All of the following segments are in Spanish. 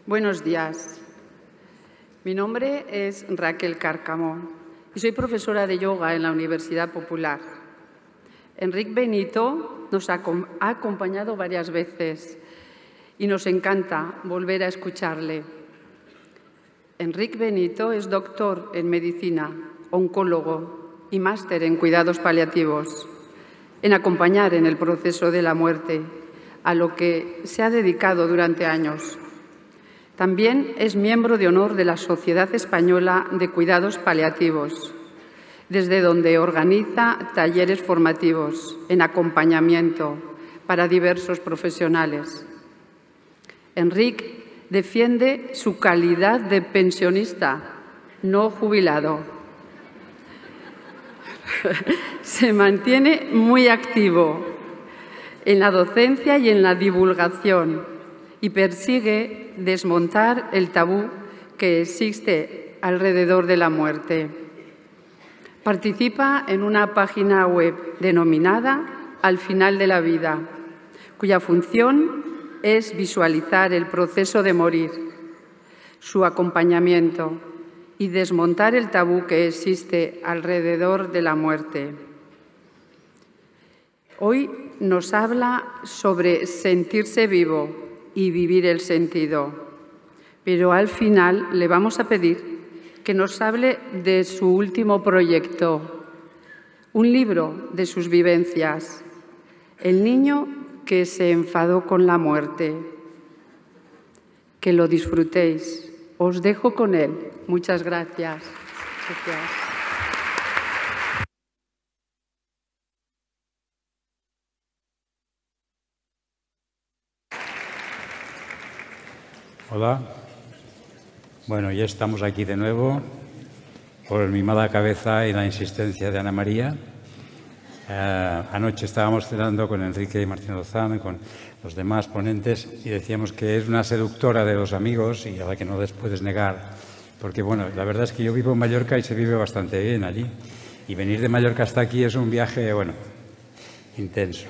Buenos días. Mi nombre es Raquel Cárcamo y soy profesora de yoga en la Universidad Popular. Enric Benito nos ha acompañado varias veces y nos encanta volver a escucharle. Enric Benito es doctor en medicina, oncólogo y máster en cuidados paliativos, en acompañar en el proceso de la muerte, a lo que se ha dedicado durante años. También es miembro de honor de la Sociedad Española de Cuidados Paliativos, desde donde organiza talleres formativos en acompañamiento para diversos profesionales. Enric defiende su calidad de pensionista, no jubilado. Se mantiene muy activo en la docencia y en la divulgación y persigue desmontar el tabú que existe alrededor de la muerte. Participa en una página web denominada Al final de la vida, cuya función es visualizar el proceso de morir, su acompañamiento y desmontar el tabú que existe alrededor de la muerte. Hoy nos habla sobre sentirse vivo y vivir el sentido, pero al final le vamos a pedir que nos hable de su último proyecto, un libro de sus vivencias, El niño que se enfadó con la muerte. Que lo disfrutéis. Os dejo con él. Muchas gracias. Gracias. Hola. Bueno, ya estamos aquí de nuevo por mi mala cabeza y la insistencia de Ana María. Anoche estábamos cenando con Enrique y Martín Lozano y con los demás ponentes y decíamos que es una seductora de los amigos y a la que no les puedes negar, porque bueno, la verdad es que yo vivo en Mallorca y se vive bastante bien allí y venir de Mallorca hasta aquí es un viaje, bueno, intenso.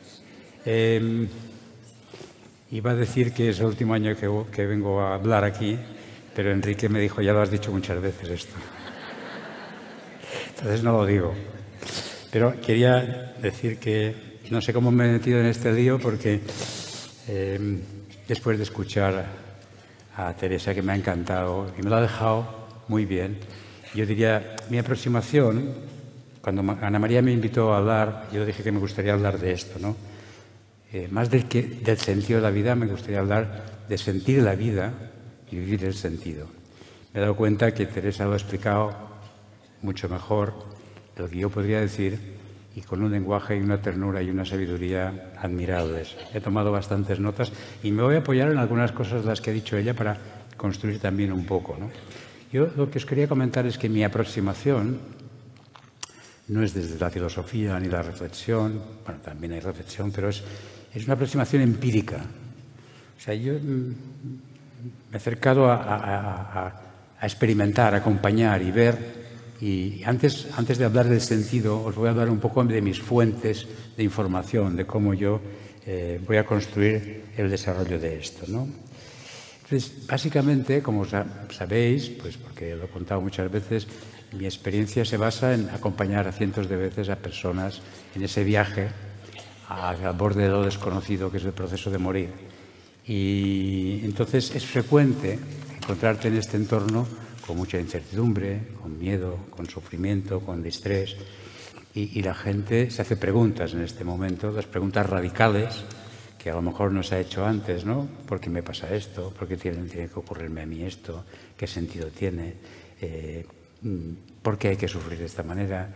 Iba a decir que es el último año que vengo a hablar aquí, pero Enrique me dijo, ya lo has dicho muchas veces esto. Entonces no lo digo. Pero quería decir que no sé cómo me he metido en este lío porque después de escuchar a Teresa, que me ha encantado y me lo ha dejado muy bien, yo diría, mi aproximación, cuando Ana María me invitó a hablar, yo dije que me gustaría hablar de esto, ¿no? Más del sentido de la vida, me gustaría hablar de sentir la vida y vivir el sentido. Me he dado cuenta que Teresa lo ha explicado mucho mejor de lo que yo podría decir y con un lenguaje y una ternura y una sabiduría admirables. He tomado bastantes notas y me voy a apoyar en algunas cosas de las que ha dicho ella para construir también un poco, ¿no? Yo lo que os quería comentar es que mi aproximación no es desde la filosofía ni la reflexión, bueno, también hay reflexión, pero es una aproximación empírica. O sea, yo me he acercado a experimentar, a acompañar y ver. Y antes de hablar del sentido, os voy a hablar un poco de mis fuentes de información, de cómo yo voy a construir el desarrollo de esto, ¿no? Entonces, básicamente, como sabéis, pues porque lo he contado muchas veces, mi experiencia se basa en acompañar a cientos de veces a personas en ese viaje al borde de lo desconocido, que es el proceso de morir. Y entonces es frecuente encontrarte en este entorno con mucha incertidumbre, con miedo, con sufrimiento, con distrés. Y la gente se hace preguntas en este momento, las preguntas radicales que a lo mejor no se ha hecho antes, ¿no? ¿Por qué me pasa esto? ¿Por qué tiene que ocurrirme a mí esto? ¿Qué sentido tiene? ¿Por qué hay que sufrir de esta manera?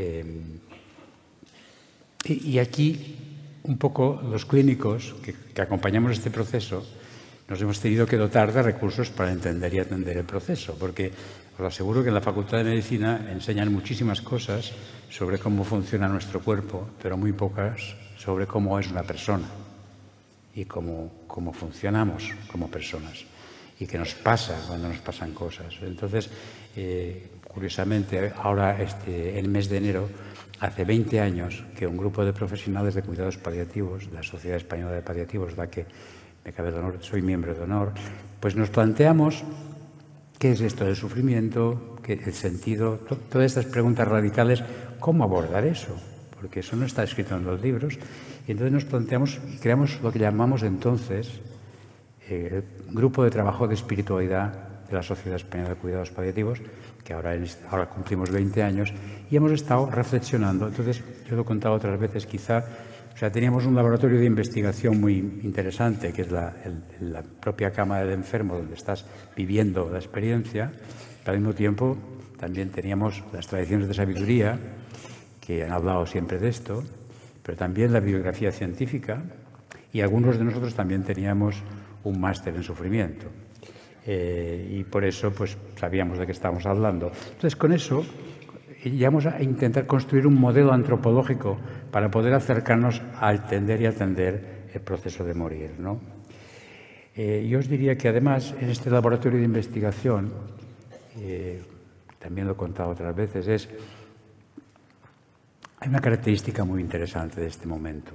Y aquí, un poco, los clínicos que acompañamos este proceso nos hemos tenido que dotar de recursos para entender y atender el proceso, porque os aseguro que en la Facultad de Medicina enseñan muchísimas cosas sobre cómo funciona nuestro cuerpo, pero muy pocas sobre cómo es una persona y cómo funcionamos como personas y qué nos pasa cuando nos pasan cosas. Entonces, curiosamente, ahora el mes de enero, hace 20 años que un grupo de profesionales de cuidados paliativos, la Sociedad Española de Paliativos, la que me cabe el honor, soy miembro de honor, pues nos planteamos qué es esto del sufrimiento, qué el sentido, todas estas preguntas radicales, cómo abordar eso, porque eso no está escrito en los libros. Y entonces nos planteamos y creamos lo que llamamos entonces el Grupo de Trabajo de Espiritualidad de la Sociedad Española de Cuidados Paliativos, que ahora cumplimos 20 años, y hemos estado reflexionando. Entonces, yo lo he contado otras veces, quizá, o sea, teníamos un laboratorio de investigación muy interesante, que es la propia cama del enfermo, donde estás viviendo la experiencia, pero al mismo tiempo también teníamos las tradiciones de sabiduría, que han hablado siempre de esto, pero también la bibliografía científica, y algunos de nosotros también teníamos un máster en sufrimiento. Y por eso pues sabíamos de qué estábamos hablando. Entonces, con eso llegamos a intentar construir un modelo antropológico para poder acercarnos a entender y atender el proceso de morir, ¿no? Yo os diría que además en este laboratorio de investigación, también lo he contado otras veces, hay una característica muy interesante de este momento,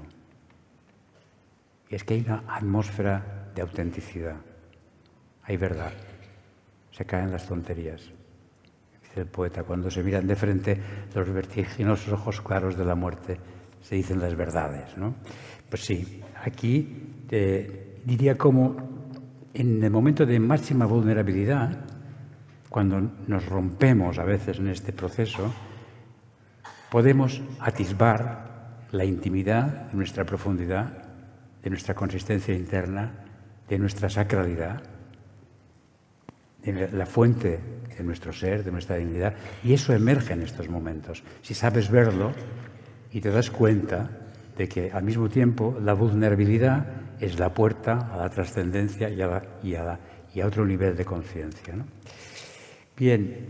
y es que hay una atmósfera de autenticidad. Hay verdad, se caen las tonterías. Dice el poeta, cuando se miran de frente los vertiginosos ojos claros de la muerte, se dicen las verdades, ¿no? Pues sí, aquí diría como en el momento de máxima vulnerabilidad, cuando nos rompemos a veces en este proceso, podemos atisbar la intimidad de nuestra profundidad, de nuestra consistencia interna, de nuestra sacralidad, de la fuente de nuestro ser, de nuestra dignidad, y eso emerge en estos momentos. Si sabes verlo y te das cuenta de que al mismo tiempo la vulnerabilidad es la puerta a la trascendencia y a otro nivel de conciencia, ¿no? Bien,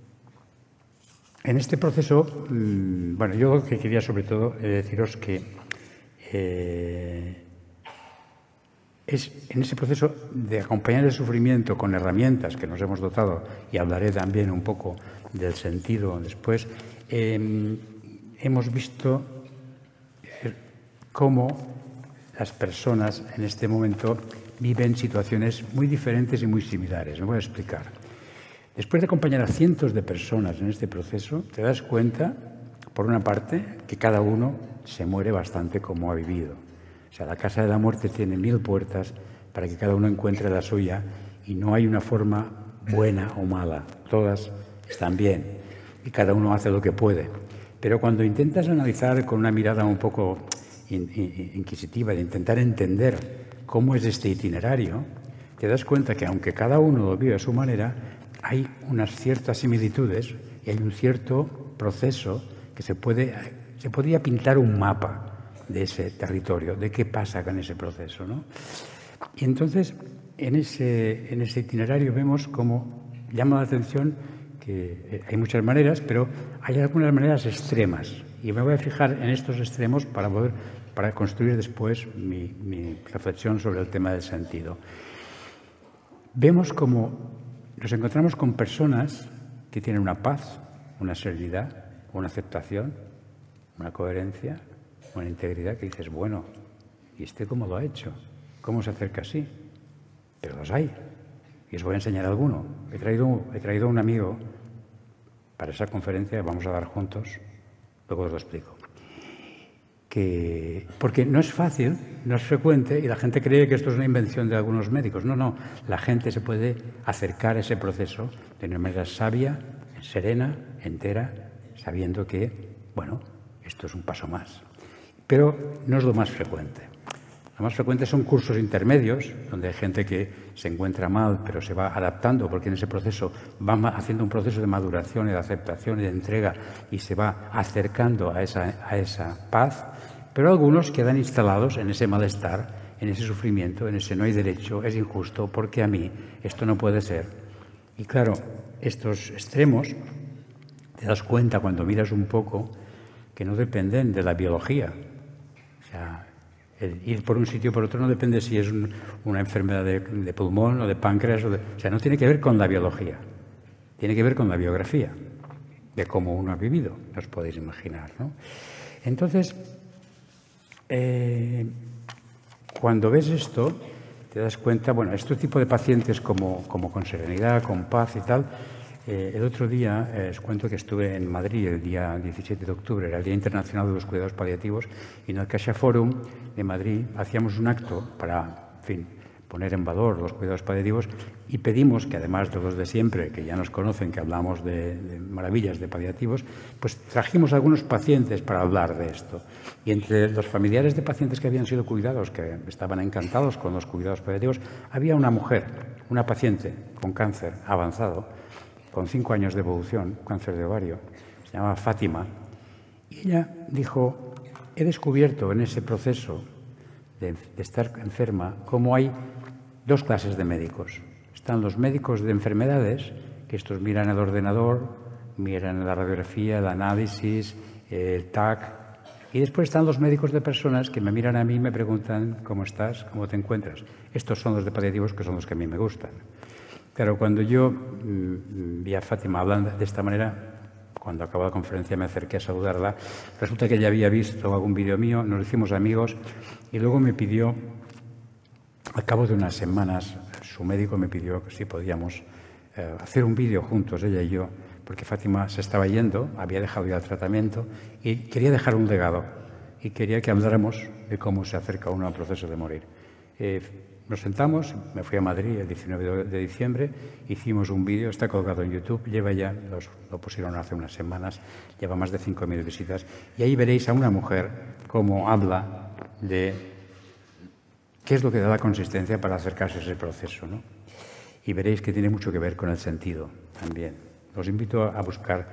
en este proceso, bueno, yo lo que quería sobre todo deciros que es en ese proceso de acompañar el sufrimiento con herramientas que nos hemos dotado, y hablaré también un poco del sentido después, hemos visto cómo las personas en este momento viven situaciones muy diferentes y muy similares. Me voy a explicar. Después de acompañar a cientos de personas en este proceso, te das cuenta, por una parte, que cada uno se muere bastante como ha vivido. O sea, la casa de la muerte tiene 1000 puertas para que cada uno encuentre la suya, y no hay una forma buena o mala. Todas están bien y cada uno hace lo que puede. Pero cuando intentas analizar con una mirada un poco inquisitiva, de intentar entender cómo es este itinerario, te das cuenta que aunque cada uno lo vive a su manera, hay unas ciertas similitudes y hay un cierto proceso que se podría pintar un mapa de ese territorio, de qué pasa con ese proceso, ¿no? Y entonces, en ese itinerario vemos cómo llama la atención que hay muchas maneras, pero hay algunas maneras extremas. Y me voy a fijar en estos extremos para construir después mi reflexión sobre el tema del sentido. Vemos cómo nos encontramos con personas que tienen una paz, una serenidad, una aceptación, una coherencia, una integridad, que dices, bueno, ¿y este cómo lo ha hecho? ¿Cómo se acerca así? Pero los hay. Y os voy a enseñar alguno. He traído un amigo para esa conferencia, vamos a dar juntos, luego os lo explico. Porque no es fácil, no es frecuente, y la gente cree que esto es una invención de algunos médicos. No, la gente se puede acercar a ese proceso de una manera sabia, serena, entera, sabiendo que, bueno, esto es un paso más. Pero no es lo más frecuente. Lo más frecuente son cursos intermedios, donde hay gente que se encuentra mal, pero se va adaptando, porque en ese proceso va haciendo un proceso de maduración y de aceptación y de entrega, y se va acercando a esa paz. Pero algunos quedan instalados en ese malestar, en ese sufrimiento, en ese no hay derecho, es injusto, porque a mí esto no puede ser. Y claro, estos extremos, te das cuenta cuando miras un poco que no dependen de la biología. O sea, el ir por un sitio o por otro no depende si es una enfermedad de pulmón o de páncreas. O sea, no tiene que ver con la biología, tiene que ver con la biografía, de cómo uno ha vivido, os podéis imaginar, ¿no? Entonces, cuando ves esto, te das cuenta, bueno, este tipo de pacientes como con serenidad, con paz y tal. El otro día os cuento que estuve en Madrid el día 17 de octubre, era el Día Internacional de los Cuidados Paliativos, y en el CaixaForum de Madrid hacíamos un acto para, en fin, poner en valor los cuidados paliativos y pedimos que, además de los de siempre, que ya nos conocen, que hablamos de maravillas de paliativos, pues trajimos a algunos pacientes para hablar de esto. Y entre los familiares de pacientes que habían sido cuidados, que estaban encantados con los cuidados paliativos, había una mujer, una paciente con cáncer avanzado, con 5 años de evolución, cáncer de ovario, se llamaba Fátima, y ella dijo, he descubierto en ese proceso de estar enferma cómo hay 2 clases de médicos. Están los médicos de enfermedades, que estos miran el ordenador, miran la radiografía, el análisis, el TAC, y después están los médicos de personas que me miran a mí y me preguntan cómo estás, cómo te encuentras. Estos son los de paliativos, que son los que a mí me gustan. Claro, cuando yo vi a Fátima hablando de esta manera, cuando acabó la conferencia me acerqué a saludarla, resulta que ella había visto algún vídeo mío, nos hicimos amigos y luego me pidió, al cabo de unas semanas, su médico me pidió que si podíamos hacer un vídeo juntos, ella y yo, porque Fátima se estaba yendo, había dejado ya el tratamiento y quería dejar un legado y quería que habláramos de cómo se acerca uno al proceso de morir. Nos sentamos, me fui a Madrid el 19 de diciembre, hicimos un vídeo, está colgado en YouTube, lleva ya, lo pusieron hace unas semanas, lleva más de 5.000 visitas, y ahí veréis a una mujer cómo habla de qué es lo que da la consistencia para acercarse a ese proceso, ¿no? Y veréis que tiene mucho que ver con el sentido también. Os invito a buscar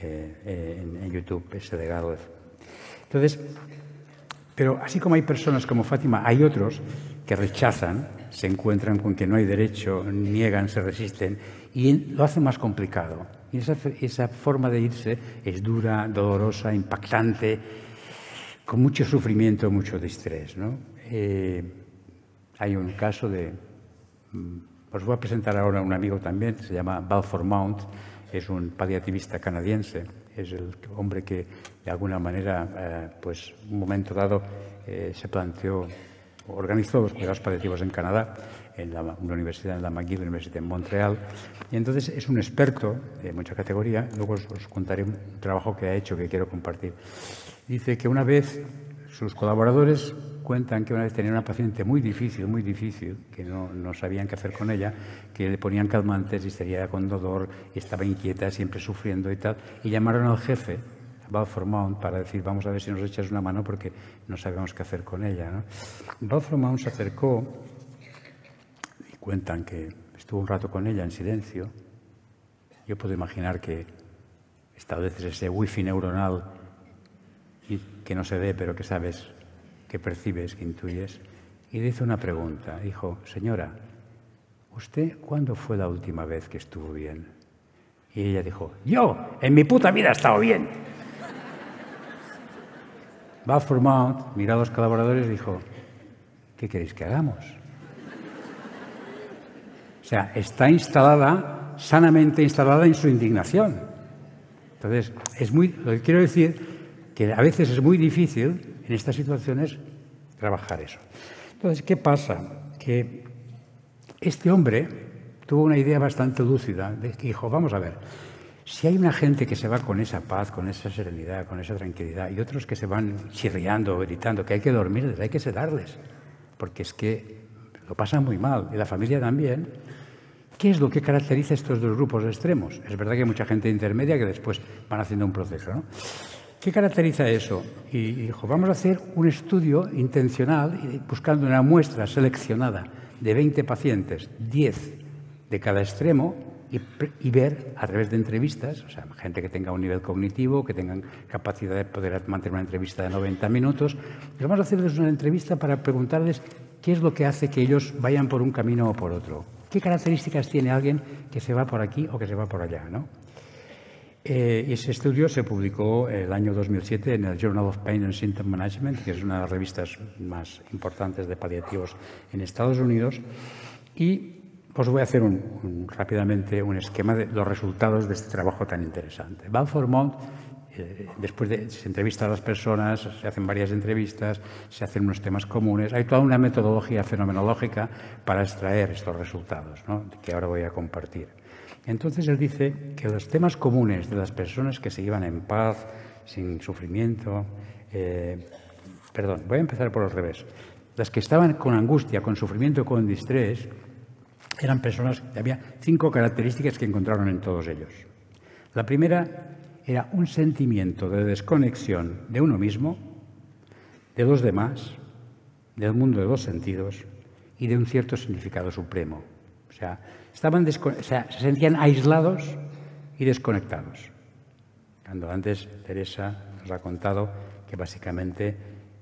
en YouTube ese legado. Entonces, pero así como hay personas como Fátima, hay otros que rechazan, se encuentran con que no hay derecho, niegan, se resisten y lo hacen más complicado. Y esa forma de irse es dura, dolorosa, impactante, con mucho sufrimiento, mucho distrés, ¿no? Hay un caso de... Os voy a presentar ahora a un amigo también, se llama Balfour Mount, es un paliativista canadiense, es el hombre que de alguna manera, pues un momento dado, se planteó, organizó los cuidados paliativos en Canadá, en una universidad, en la McGill University en Montreal, y entonces es un experto de mucha categoría. Luego os contaré un trabajo que ha hecho que quiero compartir. Dice que una vez sus colaboradores cuentan que una vez tenían una paciente muy difícil, que no sabían qué hacer con ella, que le ponían calmantes y estaría con dolor, y estaba inquieta, siempre sufriendo y tal, y llamaron al jefe, Balfour Mount, para decir, vamos a ver si nos echas una mano porque no sabemos qué hacer con ella, ¿no? Balfour Mount se acercó y cuentan que estuvo un rato con ella en silencio. Yo puedo imaginar que estableces ese wifi neuronal que no se ve, pero que sabes, que percibes, que intuyes, y le hizo una pregunta. Dijo, señora, ¿usted cuándo fue la última vez que estuvo bien? Y ella dijo, yo, en mi puta vida he estado bien. Balfour Mount miró a los colaboradores y dijo, ¿qué queréis que hagamos? O sea, está instalada, sanamente instalada en su indignación. Entonces, lo que quiero decir que a veces es muy difícil en estas situaciones trabajar eso. Entonces, ¿qué pasa? Que este hombre tuvo una idea bastante lúcida, de que dijo, vamos a ver, si hay una gente que se va con esa paz, con esa serenidad, con esa tranquilidad, y otros que se van chirriando, gritando, que hay que dormirles, hay que sedarles, porque es que lo pasan muy mal, y la familia también. ¿Qué es lo que caracteriza a estos dos grupos extremos? Es verdad que hay mucha gente intermedia que después van haciendo un proceso, ¿no? ¿Qué caracteriza eso? Y dijo, vamos a hacer un estudio intencional buscando una muestra seleccionada de 20 pacientes, 10 de cada extremo, y ver a través de entrevistas, o sea, gente que tenga un nivel cognitivo, que tengan capacidad de poder mantener una entrevista de 90 minutos. Y vamos a hacerles una entrevista para preguntarles qué es lo que hace que ellos vayan por un camino o por otro. ¿Qué características tiene alguien que se va por aquí o que se va por allá, ¿no? Ese estudio se publicó el año 2007 en el Journal of Pain and Symptom Management, que es una de las revistas más importantes de paliativos en Estados Unidos, y os voy a hacer rápidamente un esquema de los resultados de este trabajo tan interesante. Balfour Mount se entrevista a las personas, se hacen varias entrevistas, se hacen unos temas comunes. Hay toda una metodología fenomenológica para extraer estos resultados, ¿no?, que ahora voy a compartir. Entonces él dice que los temas comunes de las personas que se iban en paz, sin sufrimiento... voy a empezar por el revés. Las que estaban con angustia, con sufrimiento, con distrés, eran personas que había 5 características que encontraron en todos ellos. La primera era un sentimiento de desconexión de uno mismo, de los demás, del mundo de los sentidos y de un cierto significado supremo. O sea, se sentían aislados y desconectados. Cuando antes Teresa nos ha contado que básicamente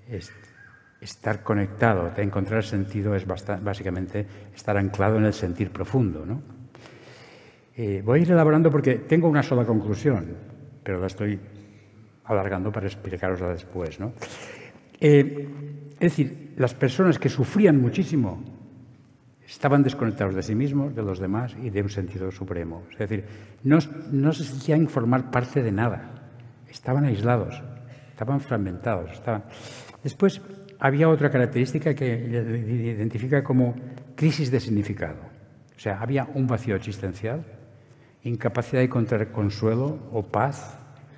estar conectado, de encontrar sentido, es básicamente estar anclado en el sentir profundo, ¿no? Voy a ir elaborando porque tengo una sola conclusión, pero la estoy alargando para explicarosla después, ¿no? Es decir, las personas que sufrían muchísimo estaban desconectados de sí mismos, de los demás y de un sentido supremo. Es decir, no se sentían formar parte de nada. Estaban aislados, estaban fragmentados. Después había otra característica que identifica como crisis de significado. O sea, había un vacío existencial, incapacidad de encontrar consuelo o paz,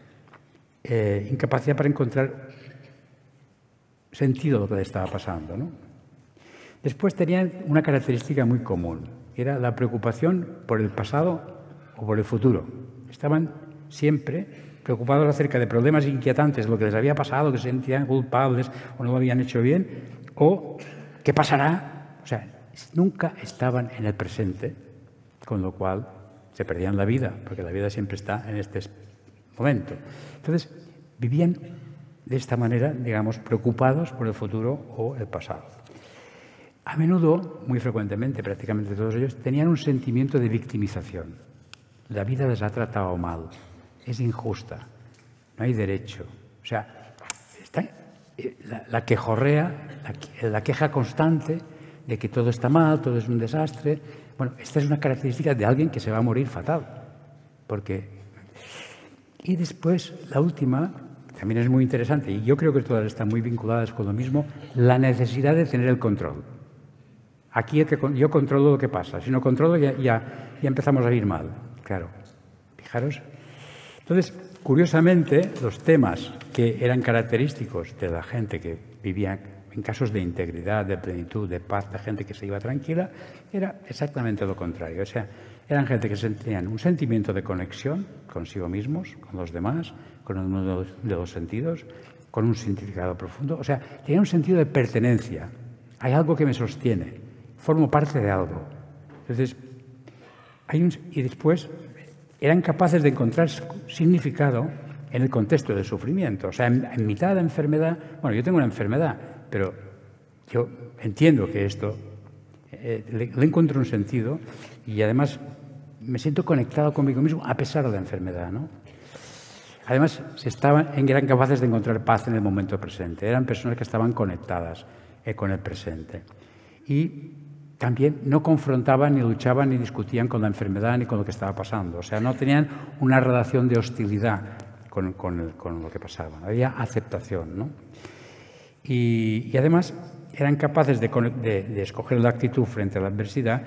incapacidad para encontrar sentido de lo que le estaba pasando, ¿no? Después tenían una característica muy común, que era la preocupación por el pasado o por el futuro. Estaban siempre preocupados acerca de problemas inquietantes, lo que les había pasado, que se sentían culpables o no lo habían hecho bien, o qué pasará. O sea, nunca estaban en el presente, con lo cual se perdían la vida, porque la vida siempre está en este momento. Entonces, vivían de esta manera, digamos, preocupados por el futuro o el pasado. A menudo, muy frecuentemente, prácticamente todos ellos, tenían un sentimiento de victimización. La vida les ha tratado mal, es injusta, no hay derecho. O sea, está la quejorrea, la queja constante de que todo está mal, todo es un desastre. Bueno, esta es una característica de alguien que se va a morir fatal. Y después, la última, también es muy interesante, y yo creo que todas están muy vinculadas con lo mismo, la necesidad de tener el control. Aquí yo controlo lo que pasa. Si no controlo, ya empezamos a ir mal. Claro, fijaros. Entonces, curiosamente, los temas que eran característicos de la gente que vivía en casos de integridad, de plenitud, de paz, de gente que se iba tranquila, era exactamente lo contrario. O sea, eran gente que sentían un sentimiento de conexión consigo mismos, con los demás, con el mundo de los sentidos, con un significado profundo. O sea, tenían un sentido de pertenencia. Hay algo que me sostiene. Formo parte de algo. Entonces, y después eran capaces de encontrar significado en el contexto del sufrimiento. O sea, en mitad de la enfermedad, bueno, yo tengo una enfermedad, pero yo entiendo que esto le encuentro un sentido y además me siento conectado conmigo mismo a pesar de la enfermedad, ¿no? Además, eran capaces de encontrar paz en el momento presente. Eran personas que estaban conectadas con el presente. Y también no confrontaban, ni luchaban, ni discutían con la enfermedad ni con lo que estaba pasando. O sea, no tenían una relación de hostilidad con lo que pasaba. Había aceptación, ¿no? Y además eran capaces de escoger la actitud frente a la adversidad,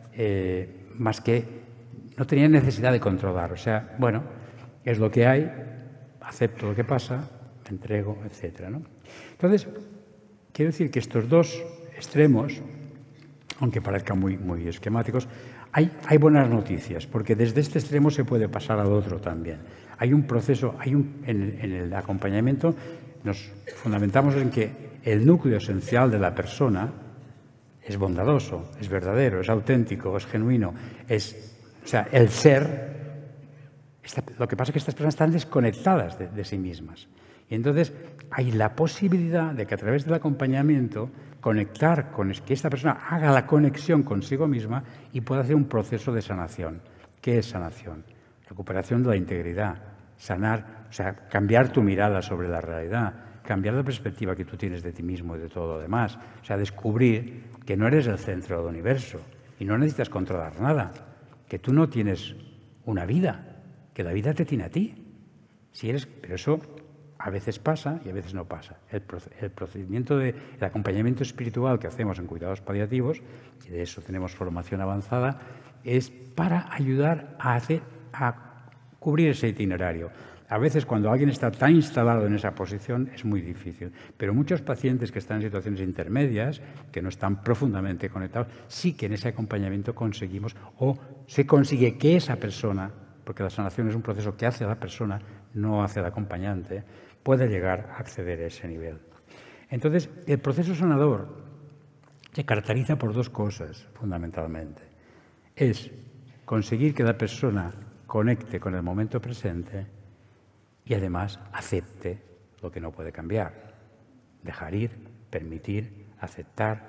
más que no tenían necesidad de controlar. O sea, bueno, es lo que hay, acepto lo que pasa, me entrego, etc., ¿no? Entonces, quiero decir que estos dos extremos, aunque parezcan muy esquemáticos, hay buenas noticias, porque desde este extremo se puede pasar al otro también. Hay un proceso, en el acompañamiento nos fundamentamos en que el núcleo esencial de la persona es bondadoso, es verdadero, es auténtico, es genuino, o sea, el ser. Lo que pasa es que estas personas están desconectadas de sí mismas. Y entonces hay la posibilidad de que a través del acompañamiento conectar que esta persona haga la conexión consigo misma y pueda hacer un proceso de sanación. ¿Qué es sanación? Recuperación de la integridad, sanar, o sea, cambiar tu mirada sobre la realidad, cambiar la perspectiva que tú tienes de ti mismo y de todo lo demás. O sea, descubrir que no eres el centro del universo y no necesitas controlar nada, que tú no tienes una vida, que la vida te tiene a ti. Pero eso a veces pasa y a veces no pasa. El procedimiento el acompañamiento espiritual que hacemos en cuidados paliativos, y de eso tenemos formación avanzada, es para ayudar a cubrir ese itinerario. A veces cuando alguien está tan instalado en esa posición es muy difícil, pero muchos pacientes que están en situaciones intermedias, que no están profundamente conectados, sí que en ese acompañamiento conseguimos o se consigue que esa persona, porque la sanación es un proceso que hace la persona, no hace el acompañante, pueda llegar a acceder a ese nivel. Entonces, el proceso sanador se caracteriza por dos cosas, fundamentalmente. Es conseguir que la persona conecte con el momento presente y además acepte lo que no puede cambiar. Dejar ir, permitir, aceptar.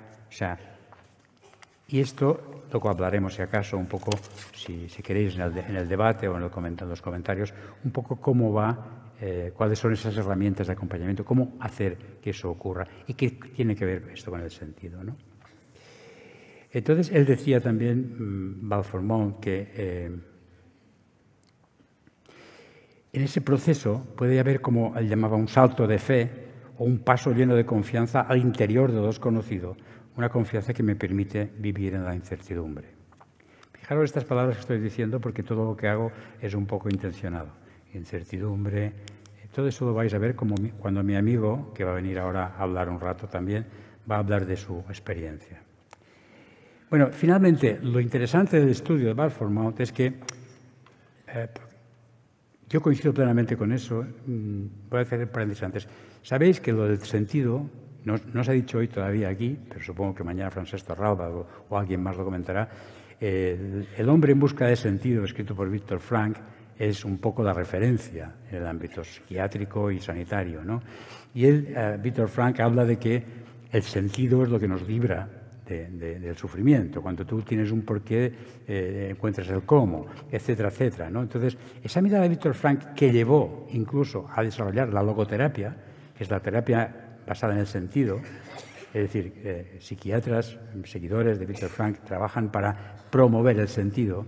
Y esto, luego hablaremos, si acaso, un poco, si queréis, en el debate o en los comentarios, un poco cómo va, cuáles son esas herramientas de acompañamiento, cómo hacer que eso ocurra y qué tiene que ver esto con el sentido, ¿no? Entonces, él decía también, Valformont, que en ese proceso puede haber, como él llamaba, un salto de fe o un paso lleno de confianza al interior de lo desconocido, una confianza que me permite vivir en la incertidumbre. Fijaros estas palabras que estoy diciendo porque todo lo que hago es un poco intencionado. Incertidumbre, todo eso lo vais a ver como cuando mi amigo, que va a venir ahora a hablar un rato también, va a hablar de su experiencia. Bueno, finalmente, lo interesante del estudio de Valformont es que yo coincido plenamente con eso. Voy a hacer el paréntesis antes. Sabéis que lo del sentido, no se ha dicho hoy todavía aquí, pero supongo que mañana Francesco Rauda o alguien más lo comentará. El hombre en busca de sentido, escrito por Viktor Frankl, es un poco la referencia en el ámbito psiquiátrico y sanitario, ¿no? Y Viktor Frankl habla de que el sentido es lo que nos libra del sufrimiento. Cuando tú tienes un porqué, encuentras el cómo, etcétera, etcétera, ¿no? Entonces, esa mirada de Viktor Frankl que llevó incluso a desarrollar la logoterapia, que es la terapia basada en el sentido, es decir, psiquiatras, seguidores de Viktor Frankl, trabajan para promover el sentido.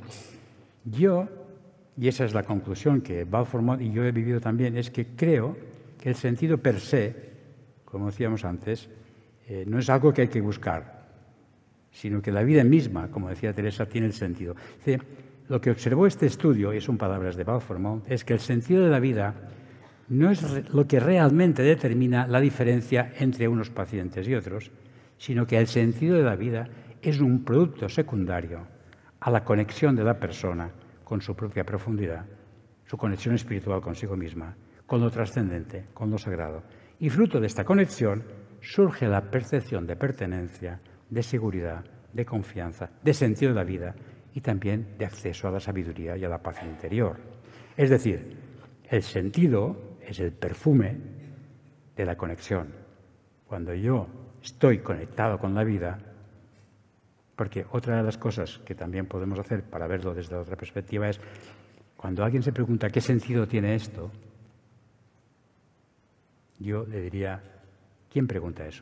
Y esa es la conclusión que Valformont y yo he vivido también, es que creo que el sentido per se, como decíamos antes, no es algo que hay que buscar, sino que la vida misma, como decía Teresa, tiene el sentido. Lo que observó este estudio, y son palabras de Valformont, es que el sentido de la vida no es lo que realmente determina la diferencia entre unos pacientes y otros, sino que el sentido de la vida es un producto secundario a la conexión de la persona con su propia profundidad, su conexión espiritual consigo misma, con lo trascendente, con lo sagrado. Y fruto de esta conexión surge la percepción de pertenencia, de seguridad, de confianza, de sentido de la vida y también de acceso a la sabiduría y a la paz interior. Es decir, el sentido es el perfume de la conexión. Cuando yo estoy conectado con la vida, porque otra de las cosas que también podemos hacer para verlo desde otra perspectiva es, cuando alguien se pregunta qué sentido tiene esto, yo le diría, ¿quién pregunta eso?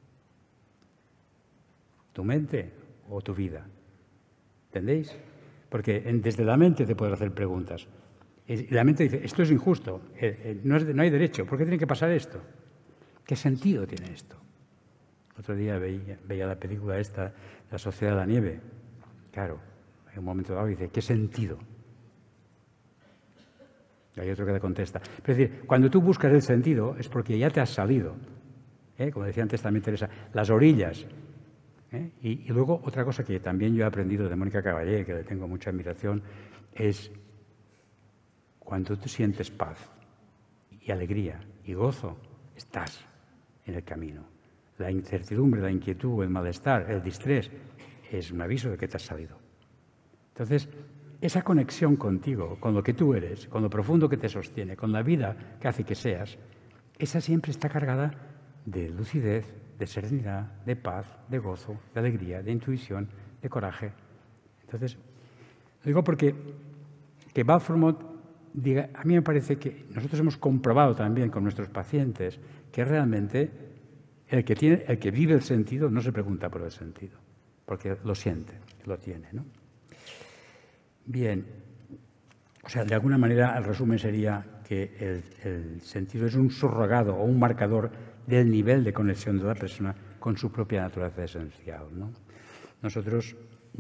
¿Tu mente o tu vida? ¿Entendéis? Porque desde la mente te puedes hacer preguntas. Y la mente dice, esto es injusto, no hay derecho, ¿por qué tiene que pasar esto? ¿Qué sentido tiene esto? Otro día veía la película esta, La Sociedad de la Nieve. Claro, en un momento dado dice, ¿qué sentido? Y hay otro que le contesta. Pero es decir, cuando tú buscas el sentido es porque ya te has salido. Como decía antes también Teresa, las orillas. Y luego otra cosa que también yo he aprendido de Mónica Caballé, que le tengo mucha admiración, es cuando tú sientes paz y alegría y gozo, estás en el camino. La incertidumbre, la inquietud, el malestar, el distrés, es un aviso de que te has salido. Entonces, esa conexión contigo, con lo que tú eres, con lo profundo que te sostiene, con la vida que hace que seas, esa siempre está cargada de lucidez, de serenidad, de paz, de gozo, de alegría, de intuición, de coraje. Entonces, lo digo porque que Valformont diga, a mí me parece que nosotros hemos comprobado también con nuestros pacientes que realmente el que vive el sentido no se pregunta por el sentido, porque lo siente, lo tiene, ¿no? Bien, o sea, de alguna manera el resumen sería que el sentido es un surrogado o un marcador del nivel de conexión de la persona con su propia naturaleza esencial, ¿no? Nosotros,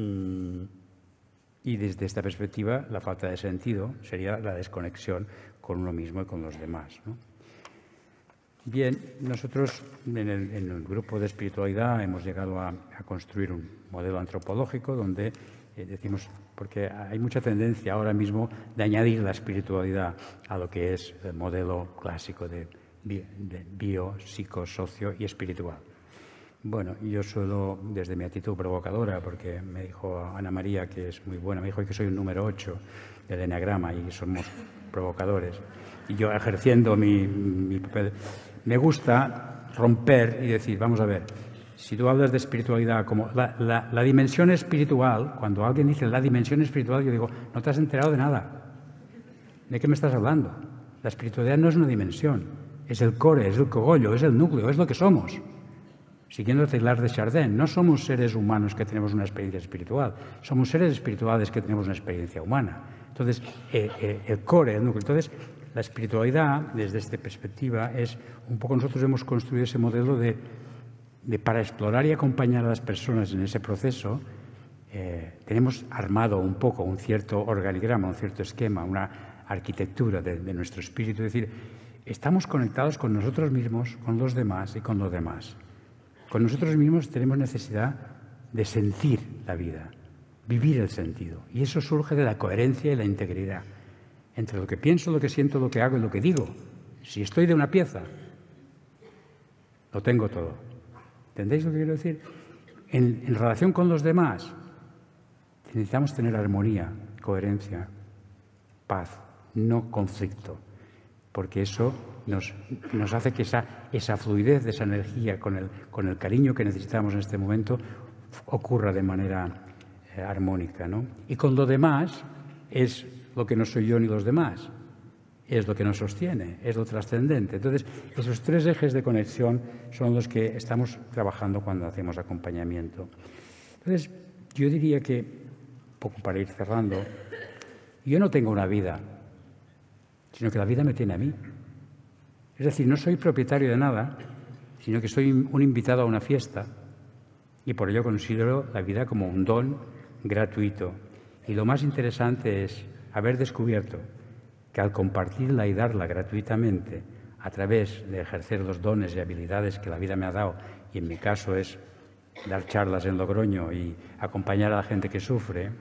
y desde esta perspectiva, la falta de sentido sería la desconexión con uno mismo y con los demás, ¿no? Bien, nosotros en el grupo de espiritualidad hemos llegado a construir un modelo antropológico donde decimos, porque hay mucha tendencia ahora mismo de añadir la espiritualidad a lo que es el modelo clásico de bio, psico, socio y espiritual. Bueno, yo suelo, desde mi actitud provocadora, porque me dijo Ana María, que es muy buena, me dijo que soy un número 8 del eneagrama y somos provocadores. Y yo, ejerciendo mi papel, me gusta romper y decir, vamos a ver, si tú hablas de espiritualidad como la dimensión espiritual, cuando alguien dice la dimensión espiritual, yo digo, no te has enterado de nada. ¿De qué me estás hablando? La espiritualidad no es una dimensión, es el core, es el cogollo, es el núcleo, es lo que somos. Siguiendo Teilhard de Chardin, no somos seres humanos que tenemos una experiencia espiritual, somos seres espirituales que tenemos una experiencia humana. Entonces, el core, el núcleo. Entonces, la espiritualidad, desde esta perspectiva, es un poco nosotros hemos construido ese modelo de para explorar y acompañar a las personas en ese proceso, tenemos armado un poco un cierto organigrama, un cierto esquema, una arquitectura de nuestro espíritu. Es decir, estamos conectados con nosotros mismos, con los demás y con los demás. Con nosotros mismos tenemos necesidad de sentir la vida, vivir el sentido. Y eso surge de la coherencia y la integridad entre lo que pienso, lo que siento, lo que hago y lo que digo. Si estoy de una pieza, lo tengo todo. ¿Entendéis lo que quiero decir? En relación con los demás, necesitamos tener armonía, coherencia, paz, no conflicto, porque eso nos hace que esa fluidez de esa energía con el cariño que necesitamos en este momento ocurra de manera armónica, ¿no? Y con lo demás es lo que no soy yo ni los demás, es lo que nos sostiene, es lo trascendente. Entonces, esos tres ejes de conexión son los que estamos trabajando cuando hacemos acompañamiento. Entonces, yo diría que, un poco para ir cerrando, yo no tengo una vida, sino que la vida me tiene a mí. Es decir, no soy propietario de nada, sino que soy un invitado a una fiesta y por ello considero la vida como un don gratuito. Y lo más interesante es haber descubierto que al compartirla y darla gratuitamente a través de ejercer los dones y habilidades que la vida me ha dado, y en mi caso es dar charlas en Logroño y acompañar a la gente que sufre,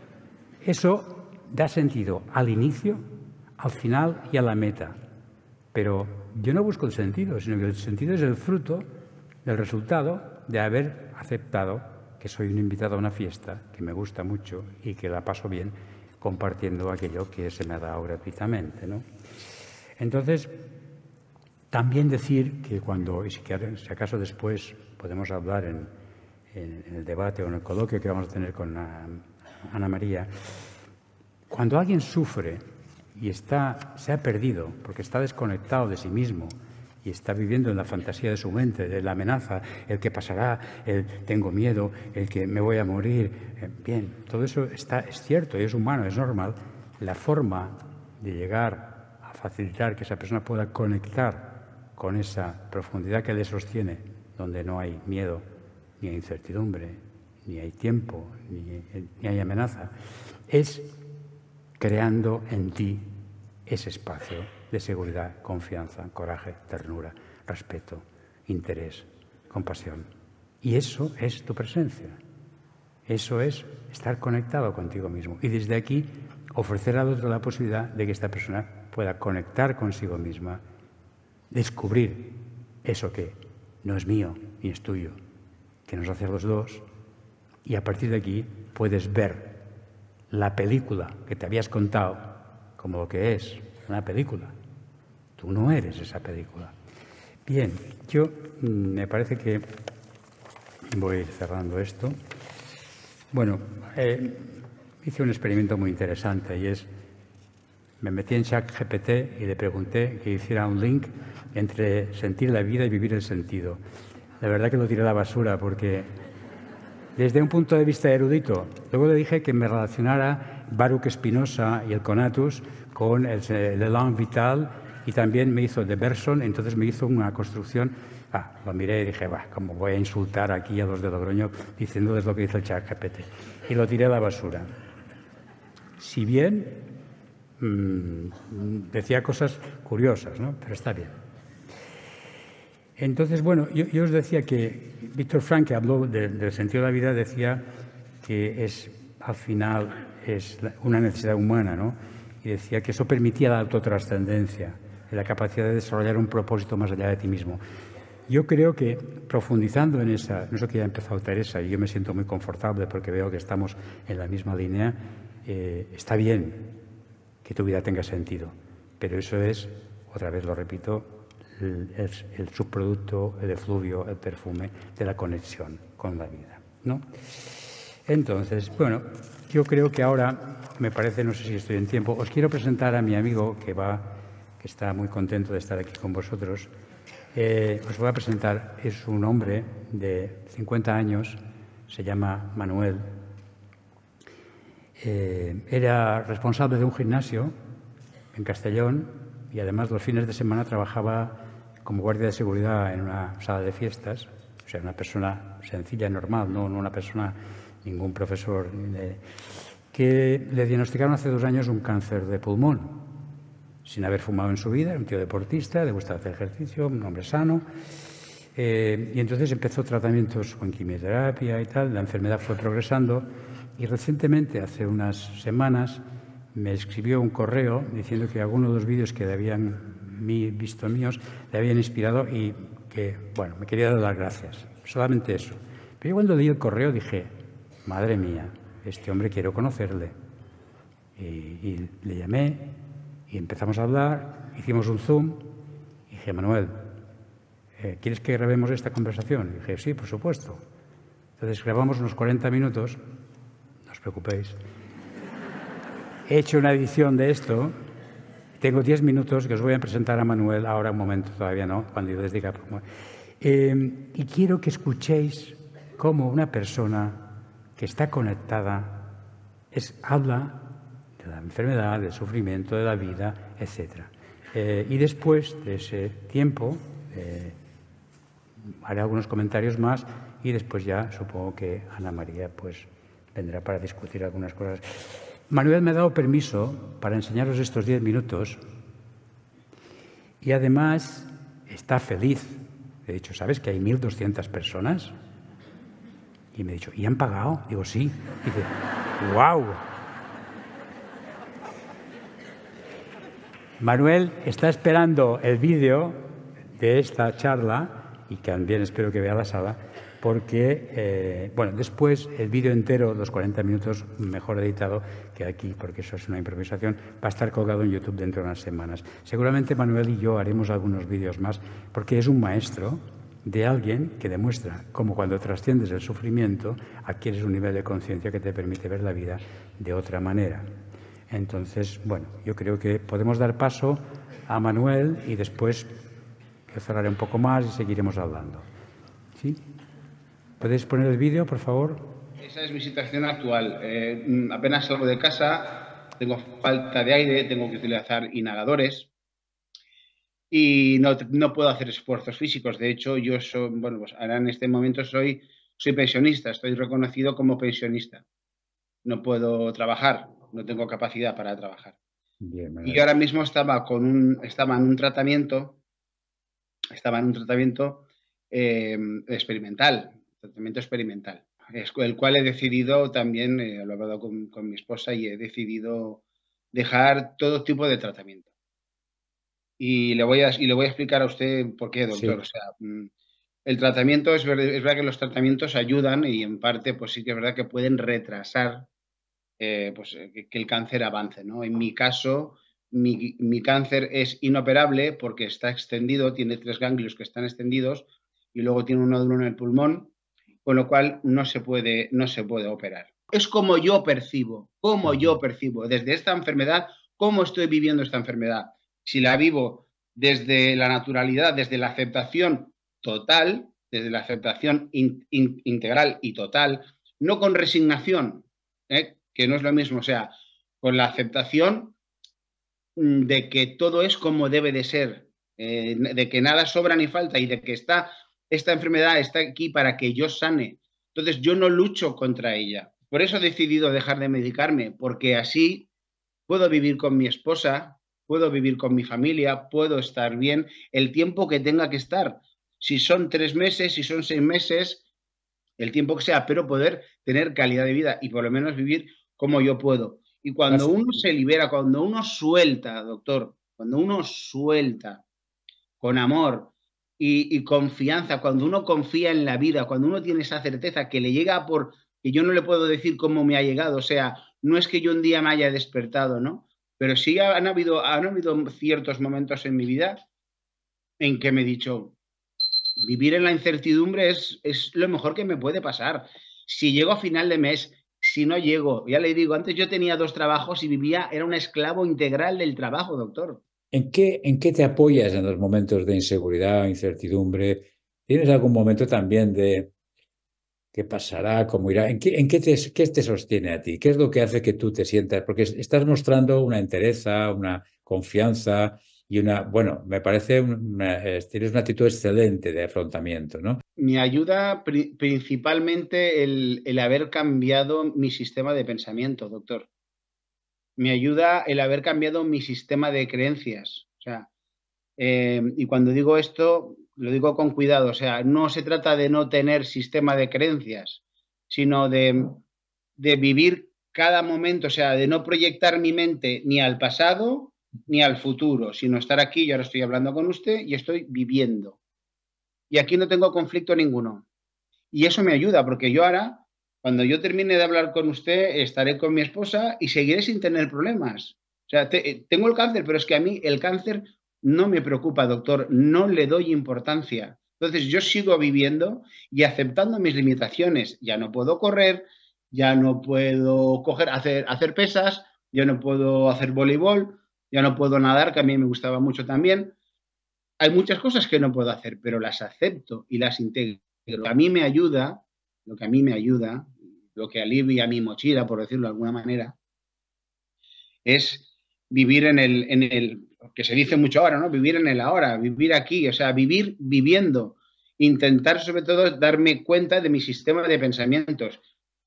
eso da sentido al inicio, al final y a la meta. Pero yo no busco el sentido, sino que el sentido es el fruto del resultado de haber aceptado que soy un invitado a una fiesta, que me gusta mucho y que la paso bien compartiendo aquello que se me ha dado gratuitamente, ¿no? Entonces, también decir que cuando, y si acaso después podemos hablar en el debate o en el coloquio que vamos a tener con Ana María, cuando alguien sufre y se ha perdido porque está desconectado de sí mismo y está viviendo en la fantasía de su mente, de la amenaza, el que pasará, el tengo miedo, el que me voy a morir. Bien, todo eso es cierto y es humano, es normal. La forma de llegar a facilitar que esa persona pueda conectar con esa profundidad que le sostiene, donde no hay miedo, ni hay incertidumbre, ni hay tiempo, ni hay amenaza, es creando en ti ese espacio de seguridad, confianza, coraje, ternura, respeto, interés, compasión. Y eso es tu presencia. Eso es estar conectado contigo mismo. Y desde aquí ofrecer al otro la posibilidad de que esta persona pueda conectar consigo misma, descubrir eso que no es mío ni es tuyo, que nos hace a los dos, y a partir de aquí puedes ver la película que te habías contado como lo que es, una película. Tú no eres esa película. Bien, yo me parece que voy cerrando esto. Bueno, hice un experimento muy interesante y es, me metí en ChatGPT y le pregunté que hiciera un link entre sentir la vida y vivir el sentido. La verdad que lo tiré a la basura porque desde un punto de vista erudito. Luego le dije que me relacionara Baruch Spinoza y el Conatus con el L'élan vital, y también me hizo de Bergson. Entonces me hizo una construcción. Lo miré y dije, ¿cómo voy a insultar aquí a los de Logroño diciéndoles lo que dice el ChatGPT? Y lo tiré a la basura. Si bien decía cosas curiosas, ¿no? Pero está bien. Entonces, bueno, yo os decía que Víctor Frank, que habló del sentido de la vida, decía que al final es una necesidad humana, ¿no? Y decía que eso permitía la autotrascendencia, la capacidad de desarrollar un propósito más allá de ti mismo. Yo creo que profundizando en eso que ya ha empezado Teresa, y yo me siento muy confortable porque veo que estamos en la misma línea, está bien que tu vida tenga sentido, pero eso es, otra vez lo repito, el subproducto, el efluvio, el perfume de la conexión con la vida, ¿no? Entonces, bueno, yo creo que ahora, me parece, no sé si estoy en tiempo, os quiero presentar a mi amigo que está muy contento de estar aquí con vosotros. Os voy a presentar, es un hombre de 50 años, se llama Manuel. Era responsable de un gimnasio en Castellón y además los fines de semana trabajaba como guardia de seguridad en una sala de fiestas, o sea, una persona sencilla, normal, no una persona, ningún profesor, que le diagnosticaron hace 2 años un cáncer de pulmón, sin haber fumado en su vida, un tío deportista, le gusta hacer ejercicio, un hombre sano, y entonces empezó tratamientos con quimioterapia y tal, la enfermedad fue progresando y recientemente, hace unas semanas, me escribió un correo diciendo que algunos de los vídeos que le habían visto míos le habían inspirado y que, bueno, me quería dar las gracias, solamente eso. Pero yo cuando leí el correo dije, madre mía, este hombre quiero conocerle. Y le llamé y empezamos a hablar, hicimos un Zoom y dije, Manuel, ¿quieres que grabemos esta conversación? Y dije, sí, por supuesto. Entonces grabamos unos 40 minutos, no os preocupéis. He hecho una edición de esto, tengo 10 minutos que os voy a presentar a Manuel, ahora un momento, todavía no, cuando yo les diga. Y quiero que escuchéis cómo una persona que está conectada habla de la enfermedad, del sufrimiento, de la vida, etc. Y después de ese tiempo haré algunos comentarios más y después ya supongo que Ana María pues vendrá para discutir algunas cosas. Manuel me ha dado permiso para enseñaros estos 10 minutos y además está feliz. He dicho, ¿sabes que hay 1.200 personas? Y me ha dicho, ¿y han pagado? Digo, sí. Y dice, ¡guau! Manuel está esperando el vídeo de esta charla y también espero que vea la sala porque, bueno, después el vídeo entero, los 40 minutos, mejor editado que aquí, porque eso es una improvisación, va a estar colgado en YouTube dentro de unas semanas. Seguramente Manuel y yo haremos algunos vídeos más, porque es un maestro de alguien que demuestra cómo cuando trasciendes el sufrimiento adquieres un nivel de conciencia que te permite ver la vida de otra manera. Entonces, bueno, yo creo que podemos dar paso a Manuel y después yo cerraré un poco más y seguiremos hablando. ¿Sí? ¿Podéis poner el vídeo, por favor? Esa es mi situación actual. Apenas salgo de casa, tengo falta de aire, tengo que utilizar inhaladores y no puedo hacer esfuerzos físicos. De hecho, yo soy, bueno, pues ahora en este momento soy pensionista, estoy reconocido como pensionista. No puedo trabajar, no tengo capacidad para trabajar. Bien, y ahora mismo estaba en un tratamiento experimental, el cual he decidido también, lo he hablado con mi esposa y he decidido dejar todo tipo de tratamiento. Y le voy a explicar a usted por qué, doctor. Sí. O sea, el tratamiento, es verdad que los tratamientos ayudan y en parte, pues sí que es verdad que pueden retrasar que el cáncer avance, ¿no? En mi caso, mi cáncer es inoperable porque está extendido, tiene 3 ganglios que están extendidos y luego tiene un nódulo en el pulmón, con lo cual no se puede operar. Es como yo percibo, desde esta enfermedad, cómo estoy viviendo esta enfermedad. Si la vivo desde la naturalidad, desde la aceptación total, desde la aceptación integral y total, no con resignación, que no es lo mismo, o sea, con la aceptación de que todo es como debe de ser, de que nada sobra ni falta y de que esta enfermedad está aquí para que yo sane. Entonces yo no lucho contra ella. Por eso he decidido dejar de medicarme, porque así puedo vivir con mi esposa, puedo vivir con mi familia, puedo estar bien el tiempo que tenga que estar. Si son 3 meses, si son 6 meses, el tiempo que sea, pero poder tener calidad de vida y por lo menos vivir como yo puedo. Y cuando uno se libera, cuando uno suelta, doctor, cuando uno suelta con amor y confianza, cuando uno confía en la vida, cuando uno tiene esa certeza que le llega por, que yo no le puedo decir cómo me ha llegado, o sea, no es que yo un día me haya despertado, ¿no? Pero sí han habido ciertos momentos en mi vida en que me he dicho, vivir en la incertidumbre es lo mejor que me puede pasar. Si llego a final de mes, si no llego, ya le digo, antes yo tenía 2 trabajos y vivía, era un esclavo integral del trabajo, doctor. En qué te apoyas en los momentos de inseguridad o incertidumbre? ¿Tienes algún momento también de qué pasará, cómo irá? ¿Qué te sostiene a ti? ¿Qué es lo que hace que tú te sientas? Porque estás mostrando una entereza, una confianza y bueno, me parece, tienes una actitud excelente de afrontamiento, ¿no? Me ayuda principalmente el haber cambiado mi sistema de pensamiento, doctor. Me ayuda el haber cambiado mi sistema de creencias. O sea, y cuando digo esto, lo digo con cuidado. O sea, no se trata de no tener sistema de creencias, sino de vivir cada momento, o sea, de no proyectar mi mente ni al pasado ni al futuro, sino estar aquí, yo ahora estoy hablando con usted y estoy viviendo. Y aquí no tengo conflicto ninguno. Y eso me ayuda, porque yo ahora, cuando yo termine de hablar con usted, estaré con mi esposa y seguiré sin tener problemas. O sea, tengo el cáncer, pero es que a mí el cáncer no me preocupa, doctor, no le doy importancia. Entonces yo sigo viviendo y aceptando mis limitaciones. Ya no puedo correr, ya no puedo hacer pesas, ya no puedo hacer voleibol, ya no puedo nadar, que a mí me gustaba mucho también. Hay muchas cosas que no puedo hacer, pero las acepto y las integro. Lo que a mí me ayuda, lo que a mí me ayuda, lo que alivia mi mochila, por decirlo de alguna manera, es vivir que se dice mucho ahora, ¿no? Vivir en el ahora, vivir aquí, o sea, vivir viviendo, intentar sobre todo darme cuenta de mi sistema de pensamientos,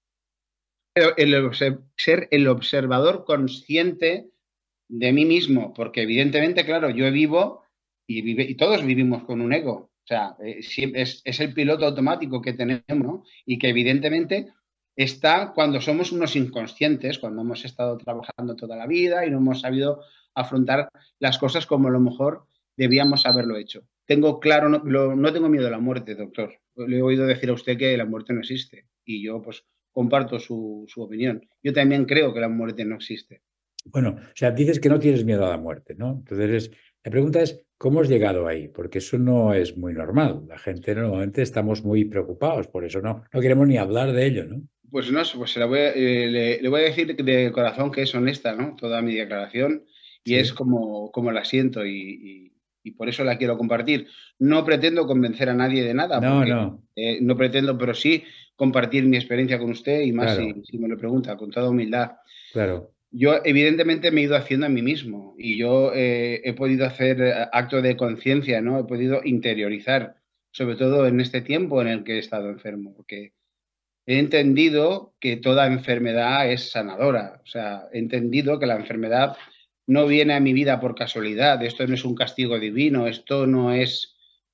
ser el observador consciente de mí mismo, porque evidentemente, claro, yo vivo y todos vivimos con un ego. O sea, es el piloto automático que tenemos, ¿no? Y que evidentemente está cuando somos unos inconscientes, cuando hemos estado trabajando toda la vida y no hemos sabido afrontar las cosas como a lo mejor debíamos haberlo hecho. Tengo claro, no tengo miedo a la muerte, doctor. Le he oído decir a usted que la muerte no existe y yo pues comparto su opinión. Yo también creo que la muerte no existe. Bueno, o sea, dices que no tienes miedo a la muerte, ¿no? Entonces, la pregunta es, ¿cómo has llegado ahí? Porque eso no es muy normal. La gente normalmente estamos muy preocupados, por eso no queremos ni hablar de ello, ¿no? Pues no, pues le voy a decir de corazón que es honesta, ¿no? Toda mi declaración y es Sí. como la siento y por eso la quiero compartir. No pretendo convencer a nadie de nada, No, porque no, no pretendo, pero sí compartir mi experiencia con usted y más si, claro, si me lo pregunta, con toda humildad. claro. Yo evidentemente me he ido haciendo a mí mismo y yo he podido hacer acto de conciencia, ¿no? He podido interiorizar, sobre todo en este tiempo en el que he estado enfermo, porque he entendido que toda enfermedad es sanadora. O sea, he entendido que la enfermedad no viene a mi vida por casualidad. Esto no es un castigo divino. Esto no es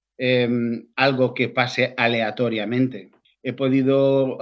algo que pase aleatoriamente. He podido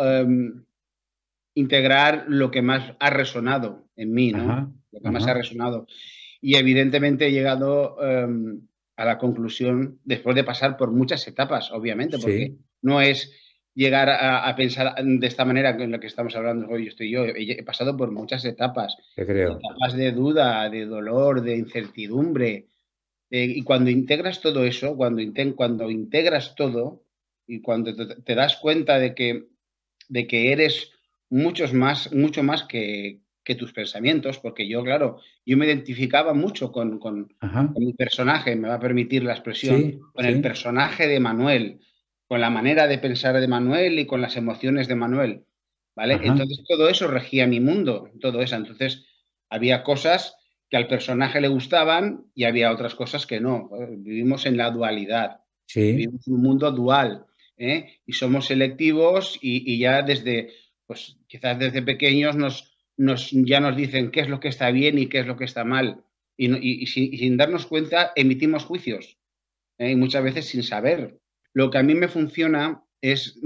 integrar lo que más ha resonado en mí, ¿no? Ajá, Lo que más ha ajá. resonado. Y evidentemente he llegado a la conclusión, después de pasar por muchas etapas, obviamente, porque Sí, no es llegar a pensar de esta manera en la que estamos hablando hoy, estoy yo. He pasado por muchas te creo. etapas de duda, de dolor, de incertidumbre. Y cuando integras todo eso, cuando integras todo y cuando te das cuenta de que eres mucho más que tus pensamientos, porque yo, claro, yo me identificaba mucho Ajá. con mi personaje, me va a permitir la expresión, Sí, con el sí. personaje de Manuel, con la manera de pensar de Manuel y con las emociones de Manuel. ¿vale? Ajá. Entonces todo eso regía mi mundo, todo eso. Entonces había cosas que al personaje le gustaban y había otras cosas que no. Vivimos en la dualidad, Sí. vivimos en un mundo dual, ¿eh? Y somos selectivos y ya desde, pues quizás desde pequeños ya nos dicen qué es lo que está bien y qué es lo que está mal. Y sin darnos cuenta emitimos juicios, ¿eh? Y muchas veces sin saber. Lo que a mí me funciona es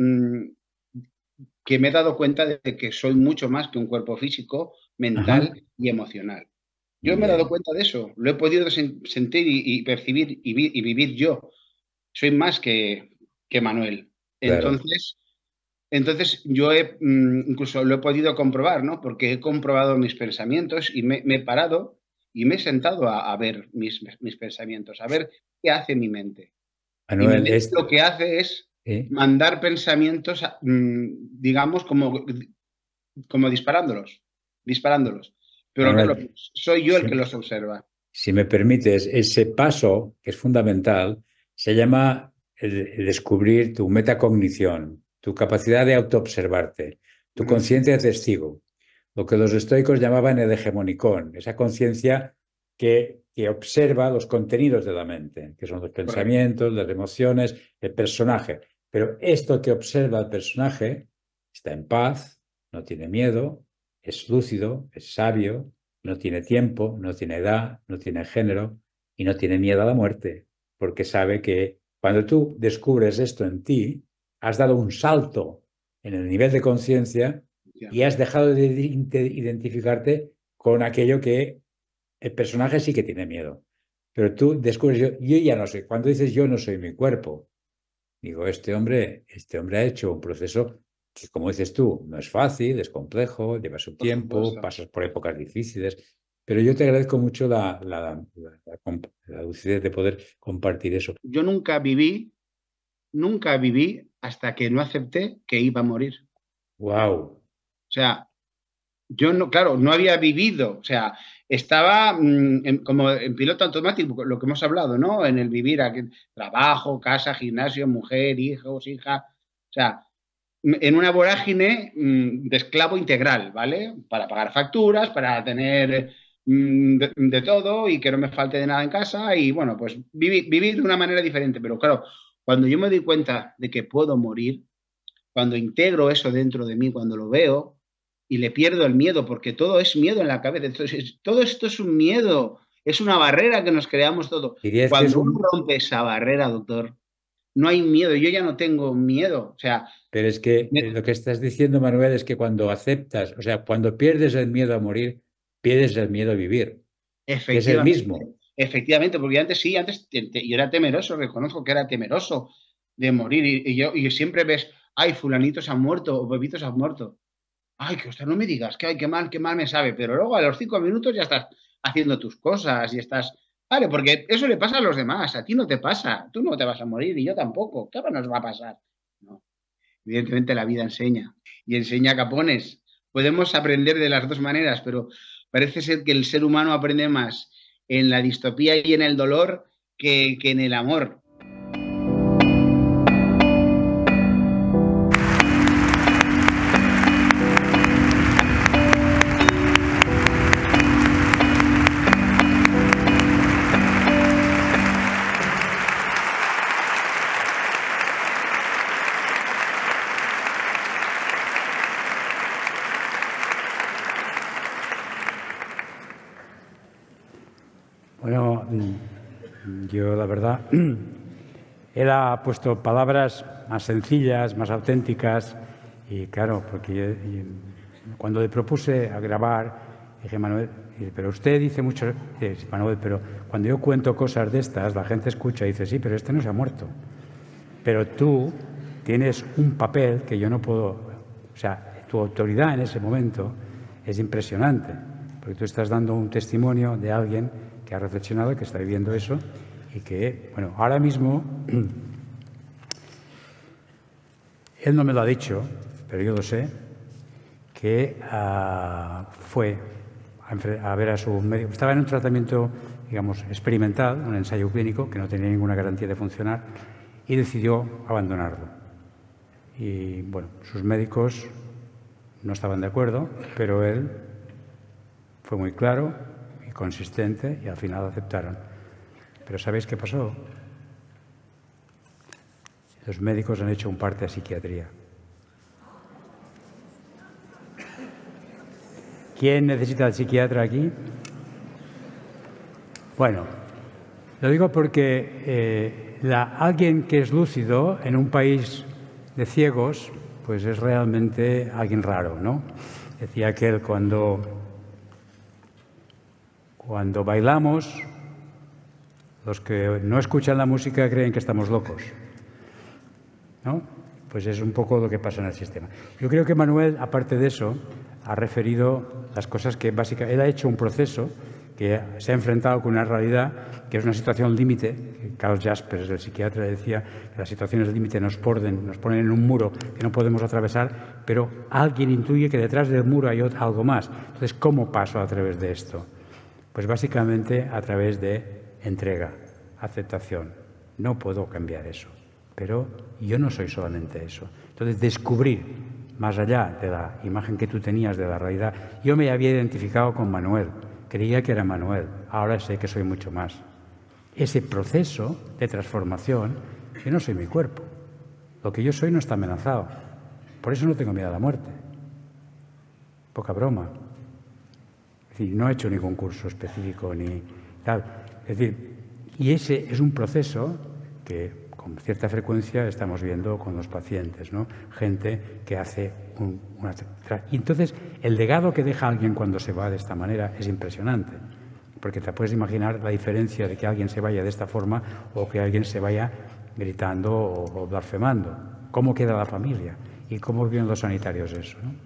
que me he dado cuenta de que soy mucho más que un cuerpo físico, Ajá. mental y emocional. Yo me he dado Bien. cuenta de eso, lo he podido sentir y percibir y vivir yo. Soy más que Manuel. Claro. Entonces yo incluso lo he podido comprobar, ¿no? Porque he comprobado mis pensamientos y me he parado y me he sentado a ver mis pensamientos, a ver qué hace mi mente. Y mi Manuel, mente lo que hace es ¿sí? mandar pensamientos, digamos, como disparándolos. Pero claro, Manuel, soy yo el que si, los observa. si me permites, ese paso que es fundamental se llama el descubrir tu metacognición, tu capacidad de autoobservarte, tu Ujú, conciencia de testigo, lo que los estoicos llamaban el hegemonicón, esa conciencia que observa los contenidos de la mente, que son los correcto. pensamientos, las emociones, el personaje. Pero esto que observa el personaje está en paz, no tiene miedo, es lúcido, es sabio, no tiene tiempo, no tiene edad, no tiene género y no tiene miedo a la muerte, porque sabe que cuando tú descubres esto en ti, has dado un salto en el nivel de conciencia y has Efectivamente. dejado de identificarte con aquello que el personaje sí que tiene miedo. Pero tú descubres, yo ya no sé, cuando dices yo no soy mi cuerpo, digo, este hombre ha hecho un proceso que, como dices tú, no es fácil, es complejo, lleva su Por tiempo, supuesto. pasas por épocas difíciles, pero yo te agradezco mucho la lucidez de poder compartir eso. Yo nunca viví hasta que no acepté que iba a morir. ¡Wow! O sea, yo no, claro, no había vivido, o sea, estaba como en piloto automático, lo que hemos hablado, ¿no? En el vivir aquí, trabajo, casa, gimnasio, mujer, hijos, hija, o sea, en una vorágine de esclavo integral, ¿vale? Para pagar facturas, para tener de todo y que no me falte de nada en casa y bueno, pues vivir de una manera diferente, pero claro, cuando yo me doy cuenta de que puedo morir, cuando integro eso dentro de mí, cuando lo veo y le pierdo el miedo, porque todo es miedo en la cabeza. Entonces, todo esto es un miedo, es una barrera que nos creamos todo. Dirías que es Cuando uno un... rompe esa barrera, doctor, no hay miedo. Yo ya no tengo miedo. O sea, Pero es que me- lo que estás diciendo, Manuel, es que cuando aceptas, o sea, cuando pierdes el miedo a morir, pierdes el miedo a vivir, que es el efectivamente, mismo. efectivamente, porque antes sí, antes yo era temeroso, reconozco que era temeroso de morir y siempre ves, ay, fulanito se ha muerto o bebitos se han muerto. Ay, que usted no me digas, que ay, qué mal me sabe, pero luego a los 5 minutos ya estás haciendo tus cosas y estás, vale, porque eso le pasa a los demás, a ti no te pasa, tú no te vas a morir y yo tampoco, ¿qué nos va a pasar? No, evidentemente la vida enseña y enseña capones. Podemos aprender de las dos maneras, pero parece ser que el ser humano aprende más en la distopía y en el dolor que en el amor. Bueno, yo la verdad, él ha puesto palabras más sencillas, más auténticas y claro, porque cuando le propuse a grabar, dije, Manuel, pero usted dice mucho, Manuel, pero cuando yo cuento cosas de estas, la gente escucha y dice, sí, pero este no se ha muerto. Pero tú tienes un papel que yo no puedo, o sea, tu autoridad en ese momento es impresionante, porque tú estás dando un testimonio de alguien que ha reflexionado, que está viviendo eso y que, bueno, ahora mismo, él no me lo ha dicho, pero yo lo sé, que fue a ver a su médico. Estaba en un tratamiento, digamos, experimental, un ensayo clínico que no tenía ninguna garantía de funcionar y decidió abandonarlo. Y, bueno, sus médicos no estaban de acuerdo, pero él fue muy claro y consistente y al final aceptaron. Pero ¿sabéis qué pasó? Los médicos han hecho un parte a psiquiatría. ¿Quién necesita al psiquiatra aquí? Bueno, lo digo porque alguien que es lúcido en un país de ciegos, pues es realmente alguien raro, ¿no? Decía aquel, cuando bailamos, los que no escuchan la música creen que estamos locos, ¿no? Pues es un poco lo que pasa en el sistema. Yo creo que Manuel, aparte de eso, ha referido las cosas que básicamente... Él ha hecho un proceso que se ha enfrentado con una realidad que es una situación límite. Carl Jaspers, el psiquiatra, decía que las situaciones límite nos ponen en un muro que no podemos atravesar, pero alguien intuye que detrás del muro hay algo más. Entonces, ¿cómo paso a través de esto? Pues básicamente a través de entrega, aceptación. No puedo cambiar eso, pero yo no soy solamente eso. Entonces, descubrir, más allá de la imagen que tú tenías de la realidad. Yo me había identificado con Manuel, creía que era Manuel, ahora sé que soy mucho más. Ese proceso de transformación, yo no soy mi cuerpo. Lo que yo soy no está amenazado. Por eso no tengo miedo a la muerte. Poca broma. Es decir, no he hecho ningún curso específico ni tal. Es decir, y ese es un proceso que con cierta frecuencia estamos viendo con los pacientes, ¿no? Gente que hace Y entonces, el legado que deja alguien cuando se va de esta manera es impresionante, porque te puedes imaginar la diferencia de que alguien se vaya de esta forma o que alguien se vaya gritando o blasfemando. ¿Cómo queda la familia? ¿Y cómo viven los sanitarios eso, ¿no?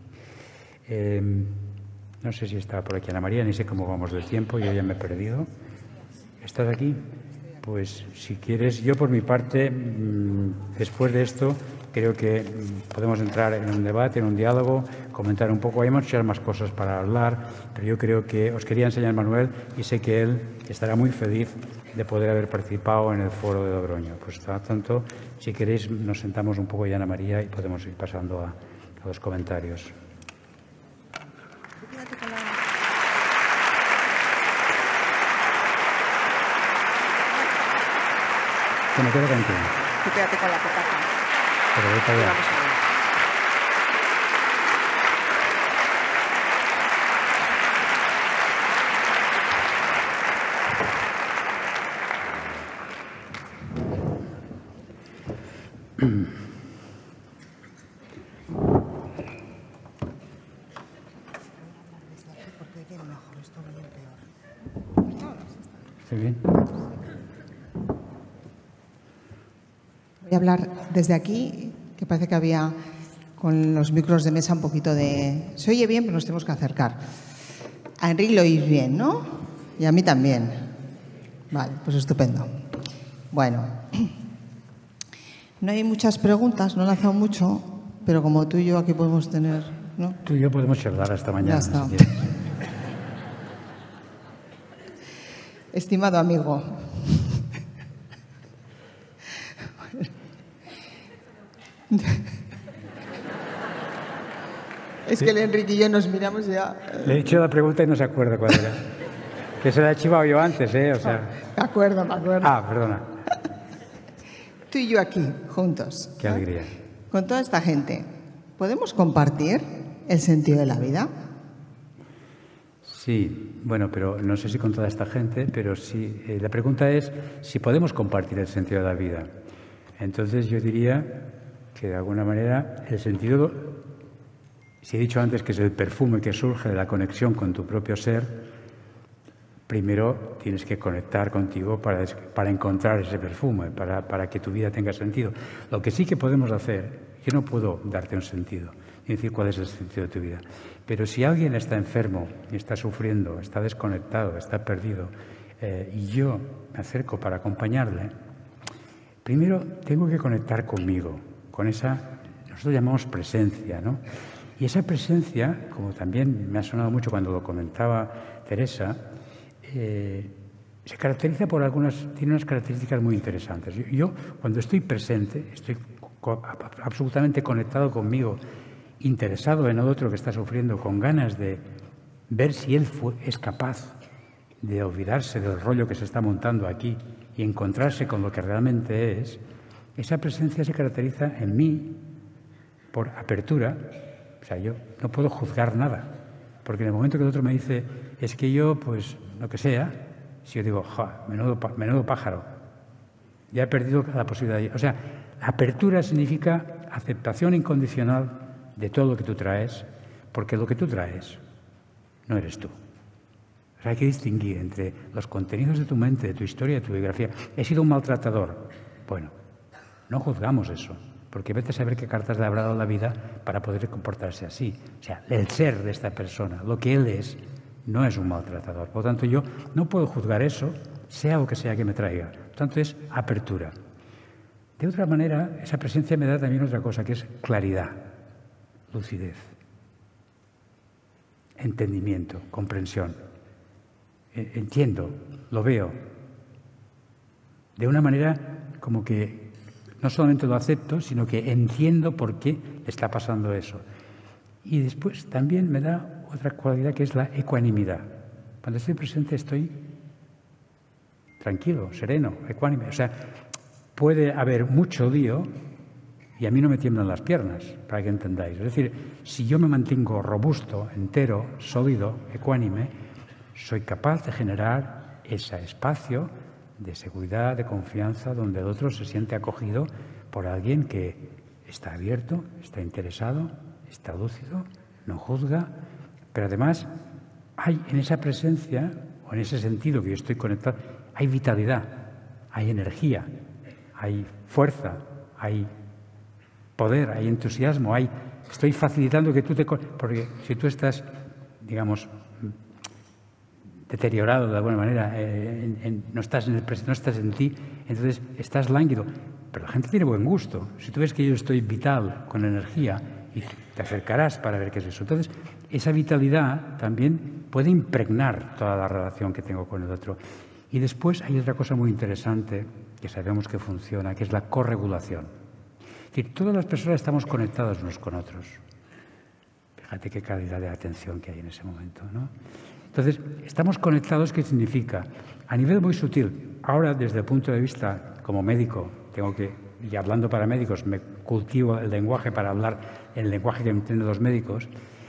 No sé si está por aquí Ana María, ni sé cómo vamos del tiempo, yo ya me he perdido. ¿Estás aquí? Pues si quieres, yo por mi parte, después de esto, creo que podemos entrar en un debate, en un diálogo, comentar un poco. Hay muchas más cosas para hablar, pero yo creo que os quería enseñar Manuel y sé que él estará muy feliz de poder haber participado en el foro de Logroño. Pues tanto, si queréis, nos sentamos un poco ya, Ana María, y podemos ir pasando a los comentarios. Que me quedo contigo. Tú quédate con la coca. Pero voy para allá. ¿Estoy bien? Voy a hablar desde aquí, que parece que había con los micros de mesa un poquito de... Se oye bien, pero nos tenemos que acercar. A Enrique lo oís bien, ¿no? Y a mí también. Vale, pues estupendo. Bueno, no hay muchas preguntas, no he lanzado mucho, pero como tú y yo aquí podemos tener, ¿no? Tú y yo podemos charlar hasta mañana. Ya está. Si quieres. Estimado amigo, es que el Enrique y yo nos miramos ya. Le he hecho la pregunta y no se acuerda cuál era. Que se la he chivado yo antes, ¿eh? O sea... Me acuerdo. Ah, perdona. Tú y yo aquí, juntos. Qué alegría. Con toda esta gente, ¿podemos compartir el sentido de la vida? Sí, bueno, pero no sé si con toda esta gente, pero sí. La pregunta es si podemos compartir el sentido de la vida. Entonces yo diría que de alguna manera el sentido, si he dicho antes que es el perfume que surge de la conexión con tu propio ser, primero tienes que conectar contigo para encontrar ese perfume, para que tu vida tenga sentido. Lo que sí que podemos hacer, yo no puedo darte un sentido, ni decir cuál es el sentido de tu vida, pero si alguien está enfermo, está sufriendo, está desconectado, está perdido, y yo me acerco para acompañarle, primero tengo que conectar conmigo, con esa, nosotros llamamos presencia, ¿no? Y esa presencia, como también me ha sonado mucho cuando lo comentaba Teresa, se caracteriza por tiene unas características muy interesantes. Yo cuando estoy presente, estoy absolutamente conectado conmigo interesado en el otro que está sufriendo, con ganas de ver si él es capaz de olvidarse del rollo que se está montando aquí y encontrarse con lo que realmente es, esa presencia se caracteriza en mí por apertura. O sea, yo no puedo juzgar nada, porque en el momento que el otro me dice, es que yo, pues, lo que sea, si yo digo, menudo pájaro, ya he perdido la posibilidad. O sea, apertura significa aceptación incondicional de todo lo que tú traes, porque lo que tú traes no eres tú. O sea, hay que distinguir entre los contenidos de tu mente, de tu historia, de tu biografía. He sido un maltratador. Bueno, no juzgamos eso, porque vete a saber qué cartas le habrá dado la vida para poder comportarse así. O sea, el ser de esta persona, lo que él es, no es un maltratador. Por lo tanto, yo no puedo juzgar eso, sea lo que sea que me traiga. Por tanto, es apertura. De otra manera, esa presencia me da también otra cosa, que es claridad, lucidez, entendimiento, comprensión. Entiendo, lo veo. De una manera como que no solamente lo acepto, sino que entiendo por qué está pasando eso. Y después también me da otra cualidad, que es la ecuanimidad. Cuando estoy presente estoy tranquilo, sereno, ecuánime. O sea, puede haber mucho lío y a mí no me tiemblan las piernas, para que entendáis. Es decir, si yo me mantengo robusto, entero, sólido, ecuánime, soy capaz de generar ese espacio de seguridad, de confianza, donde el otro se siente acogido por alguien que está abierto, está interesado, está lúcido, no juzga, pero además hay en esa presencia, o en ese sentido que yo estoy conectado, hay vitalidad, hay energía, hay fuerza, hay poder, hay entusiasmo, estoy facilitando que tú porque si tú estás, digamos, deteriorado de alguna manera, no estás en el presente, no estás en ti, entonces estás lánguido. Pero la gente tiene buen gusto. Si tú ves que yo estoy vital, con energía, y te acercarás para ver qué es eso. Entonces, esa vitalidad también puede impregnar toda la relación que tengo con el otro. Y después hay otra cosa muy interesante que sabemos que funciona, que es la corregulación. Es decir, todas las personas estamos conectados unos con otros. Fíjate qué calidad de atención que hay en ese momento, ¿no? Entonces, estamos conectados, ¿qué significa? A nivel muy sutil. Ahora, desde el punto de vista como médico, y hablando para médicos, me cultivo el lenguaje para hablar en el lenguaje que entienden los médicos.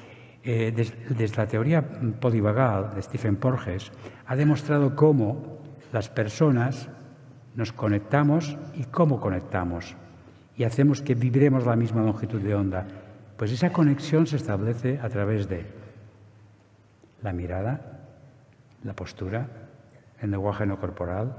Desde la teoría polivagal de Stephen Porges, ha demostrado cómo las personas nos conectamos y cómo conectamos. Y hacemos que vibremos la misma longitud de onda. Pues esa conexión se establece a través de la mirada, la postura, el lenguaje no corporal,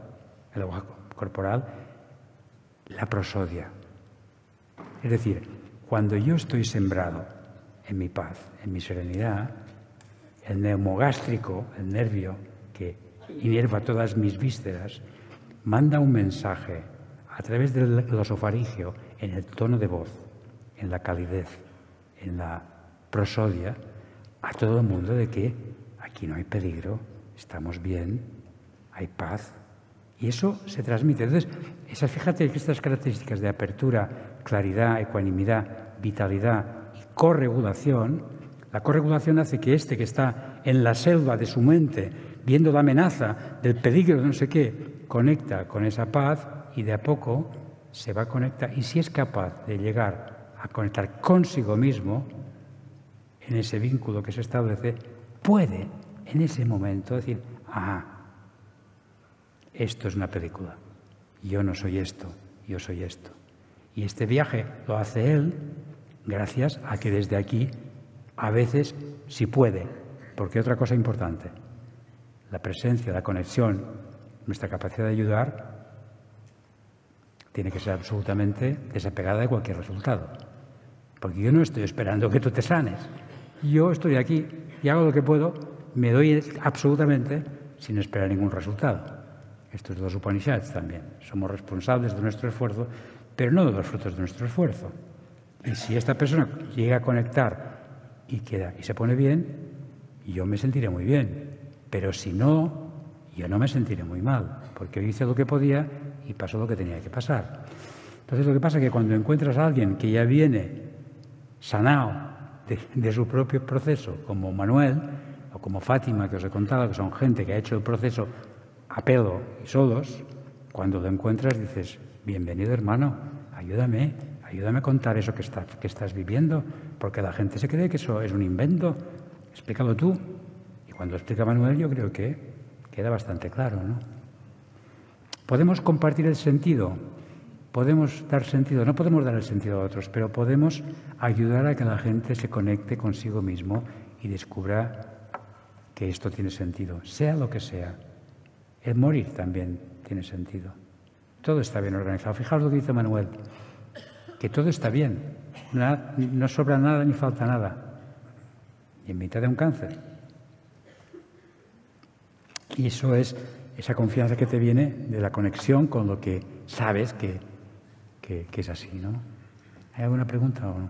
la prosodia. Es decir, cuando yo estoy sembrado en mi paz, en mi serenidad, el neumogástrico, el nervio que inerva todas mis vísceras, manda un mensaje a través del glosofaringeo, en el tono de voz, en la calidez, en la prosodia, a todo el mundo de que aquí no hay peligro, estamos bien, hay paz. Y eso se transmite. Entonces, fíjate que estas características de apertura, claridad, ecuanimidad, vitalidad y corregulación, la corregulación hace que que está en la selva de su mente, viendo la amenaza del peligro de no sé qué, conecta con esa paz y de a poco se va a conectar. Y si es capaz de llegar a conectar consigo mismo, en ese vínculo que se establece, puede en ese momento decir, esto es una película, yo no soy esto, yo soy esto. Y este viaje lo hace él gracias a que desde aquí, a veces, sí puede, porque otra cosa importante, la presencia, la conexión, nuestra capacidad de ayudar, tiene que ser absolutamente desapegada de cualquier resultado. Porque yo no estoy esperando que tú te sanes. Yo estoy aquí y hago lo que puedo, me doy absolutamente sin esperar ningún resultado. Esto es de los Upanishads también. Somos responsables de nuestro esfuerzo, pero no de los frutos de nuestro esfuerzo. Y si esta persona llega a conectar y se pone bien, yo me sentiré muy bien. Pero si no, yo no me sentiré muy mal, porque yo hice lo que podía y pasó lo que tenía que pasar. Entonces lo que pasa es que cuando encuentras a alguien que ya viene sanado, de su propio proceso, como Manuel o como Fátima, que os he contado, que son gente que ha hecho el proceso a pelo y solos, cuando lo encuentras dices, bienvenido hermano, ayúdame a contar eso que estás viviendo, porque la gente se cree que eso es un invento, explícalo tú. Y cuando explica Manuel yo creo que queda bastante claro, ¿no? Podemos compartir el sentido, podemos dar sentido, no podemos dar el sentido a otros, pero podemos ayudar a que la gente se conecte consigo mismo y descubra que esto tiene sentido, sea lo que sea. El morir también tiene sentido. Todo está bien organizado. Fijaos lo que dice Manuel, que todo está bien, no sobra nada ni falta nada. Y en mitad de un cáncer. Y eso es esa confianza que te viene de la conexión con lo que sabes que es así, ¿no? ¿Hay alguna pregunta o no?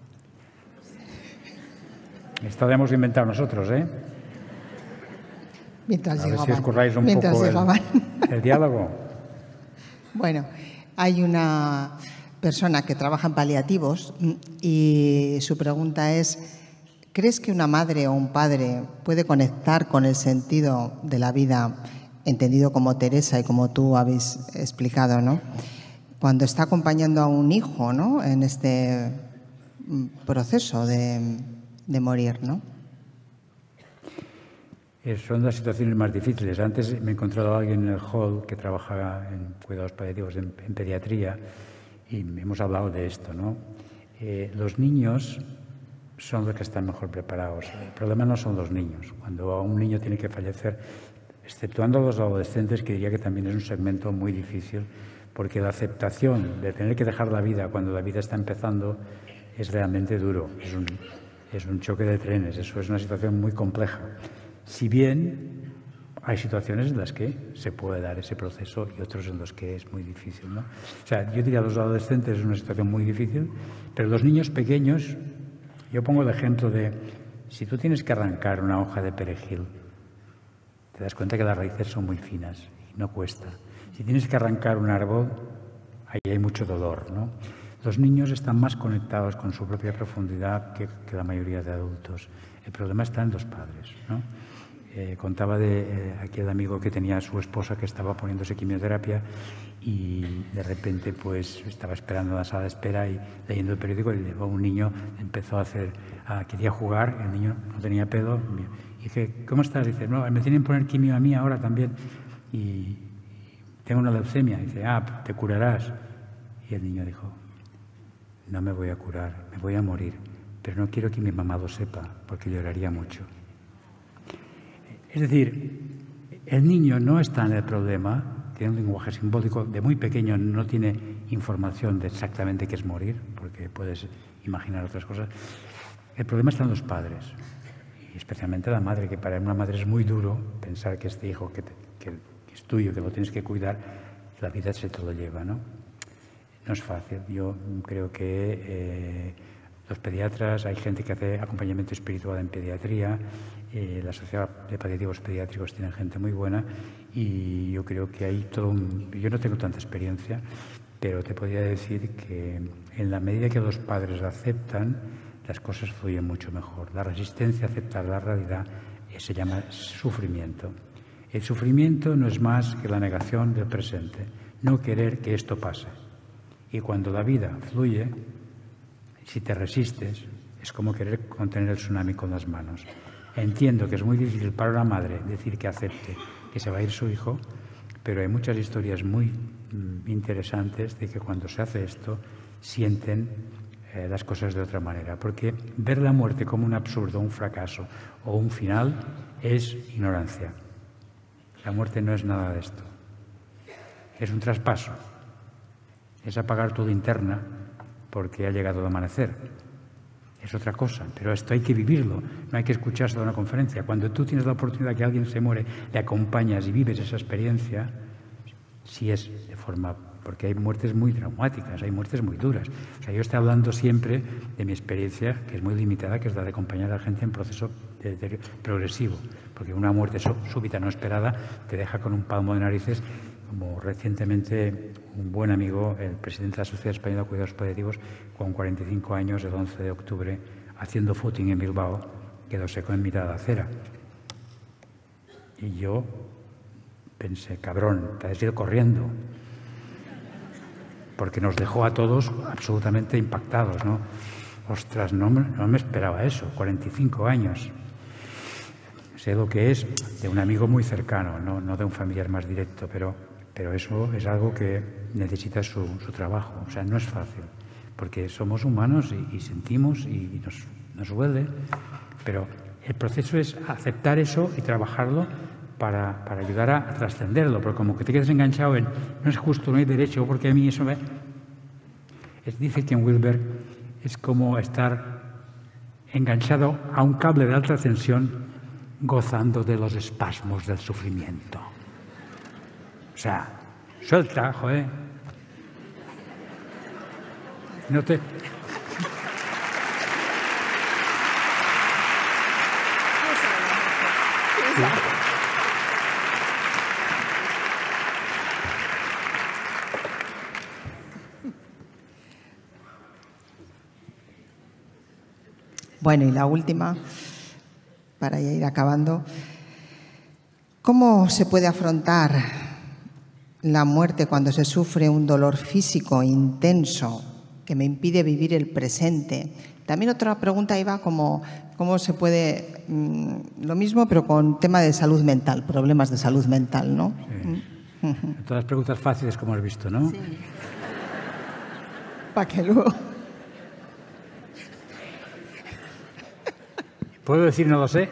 Esto lo hemos inventado nosotros, ¿eh? Mientras a ver llegaban. si os curráis un poco el diálogo. Bueno, hay una persona que trabaja en paliativos y su pregunta es, ¿crees que una madre o un padre puede conectar con el sentido de la vida, entendido como Teresa y como tú habéis explicado, ¿no? Cuando está acompañando a un hijo, ¿no? En este proceso de morir, ¿no? Son las situaciones más difíciles. Antes me he encontrado a alguien en el hall que trabaja en cuidados paliativos en pediatría y hemos hablado de esto, ¿no? Los niños son los que están mejor preparados. El problema no son los niños. Cuando un niño tiene que fallecer, exceptuando los adolescentes, que diría que también es un segmento muy difícil, porque la aceptación de tener que dejar la vida cuando la vida está empezando es realmente duro. Es un choque de trenes. Eso es una situación muy compleja. Si bien hay situaciones en las que se puede dar ese proceso y otros en los que es muy difícil, ¿no? O sea, yo diría que los adolescentes es una situación muy difícil, pero los niños pequeños, yo pongo el ejemplo de si tú tienes que arrancar una hoja de perejil, te das cuenta que las raíces son muy finas y no cuesta. Si tienes que arrancar un árbol, ahí hay mucho dolor, ¿no? Los niños están más conectados con su propia profundidad que la mayoría de adultos. El problema está en los padres, ¿no? Contaba de aquel amigo que tenía a su esposa que estaba poniéndose quimioterapia y de repente pues estaba esperando en la sala de espera y leyendo el periódico y llegó un niño, empezó a hacer, quería jugar, el niño no tenía pelo y dije, ¿cómo estás? Dice, no, me tienen que poner quimio a mí ahora también y tengo una leucemia. Dice, te curarás. Y el niño dijo, no me voy a curar, me voy a morir, pero no quiero que mi mamá lo sepa porque lloraría mucho. Es decir, el niño no está en el problema, tiene un lenguaje simbólico, de muy pequeño no tiene información de exactamente qué es morir, porque puedes imaginar otras cosas. El problema está en los padres, y especialmente la madre, que para una madre es muy duro pensar que este hijo que es tuyo, que lo tienes que cuidar, la vida se te lo lleva, ¿no? No es fácil. Yo creo que los pediatras, hay gente que hace acompañamiento espiritual en pediatría, la Sociedad de Paliativos Pediátricos tiene gente muy buena y yo creo que hay todo yo no tengo tanta experiencia, pero te podría decir que en la medida que los padres aceptan, las cosas fluyen mucho mejor. La resistencia a aceptar la realidad se llama sufrimiento. El sufrimiento no es más que la negación del presente, no querer que esto pase. Y cuando la vida fluye, si te resistes, es como querer contener el tsunami con las manos. Entiendo que es muy difícil para una madre decir que acepte que se va a ir su hijo, pero hay muchas historias muy interesantes de que cuando se hace esto sienten las cosas de otra manera. Porque ver la muerte como un absurdo, un fracaso o un final es ignorancia. La muerte no es nada de esto. Es un traspaso. Es apagar tu linterna porque ha llegado el amanecer. Es otra cosa, pero esto hay que vivirlo, no hay que escuchar solo una conferencia. Cuando tú tienes la oportunidad que alguien se muere, le acompañas y vives esa experiencia, sí es de forma, porque hay muertes muy traumáticas, hay muertes muy duras. O sea, yo estoy hablando siempre de mi experiencia, que es muy limitada, que es la de acompañar a la gente en proceso de deterioro progresivo, porque una muerte súbita no esperada te deja con un palmo de narices, como recientemente un buen amigo, el presidente de la Sociedad Española de Cuidados Paliativos, con 45 años, el 11 de octubre, haciendo footing en Bilbao, quedó seco en mitad de la acera. Y yo pensé, cabrón, te has ido corriendo. Porque nos dejó a todos absolutamente impactados, ¿no? Ostras, no me esperaba eso, 45 años. Sé lo que es de un amigo muy cercano, no de un familiar más directo, pero eso es algo que necesita su trabajo. O sea, no es fácil, porque somos humanos y sentimos y nos duele, pero el proceso es aceptar eso y trabajarlo para ayudar a trascenderlo, porque como que te quedas enganchado en no es justo, no hay derecho, porque a mí eso me... Dice Ken Wilber, es como estar enganchado a un cable de alta tensión gozando de los espasmos del sufrimiento. O sea, suelta, joder. No te... Bueno, y la última, para ya ir acabando. ¿Cómo se puede afrontar la muerte cuando se sufre un dolor físico intenso que me impide vivir el presente? También otra pregunta iba como cómo se puede, lo mismo, pero con tema de salud mental, problemas de salud mental, ¿no? Sí. Todas las preguntas fáciles, como has visto, ¿no? Sí. Para que luego... ¿Puedo decir no lo sé?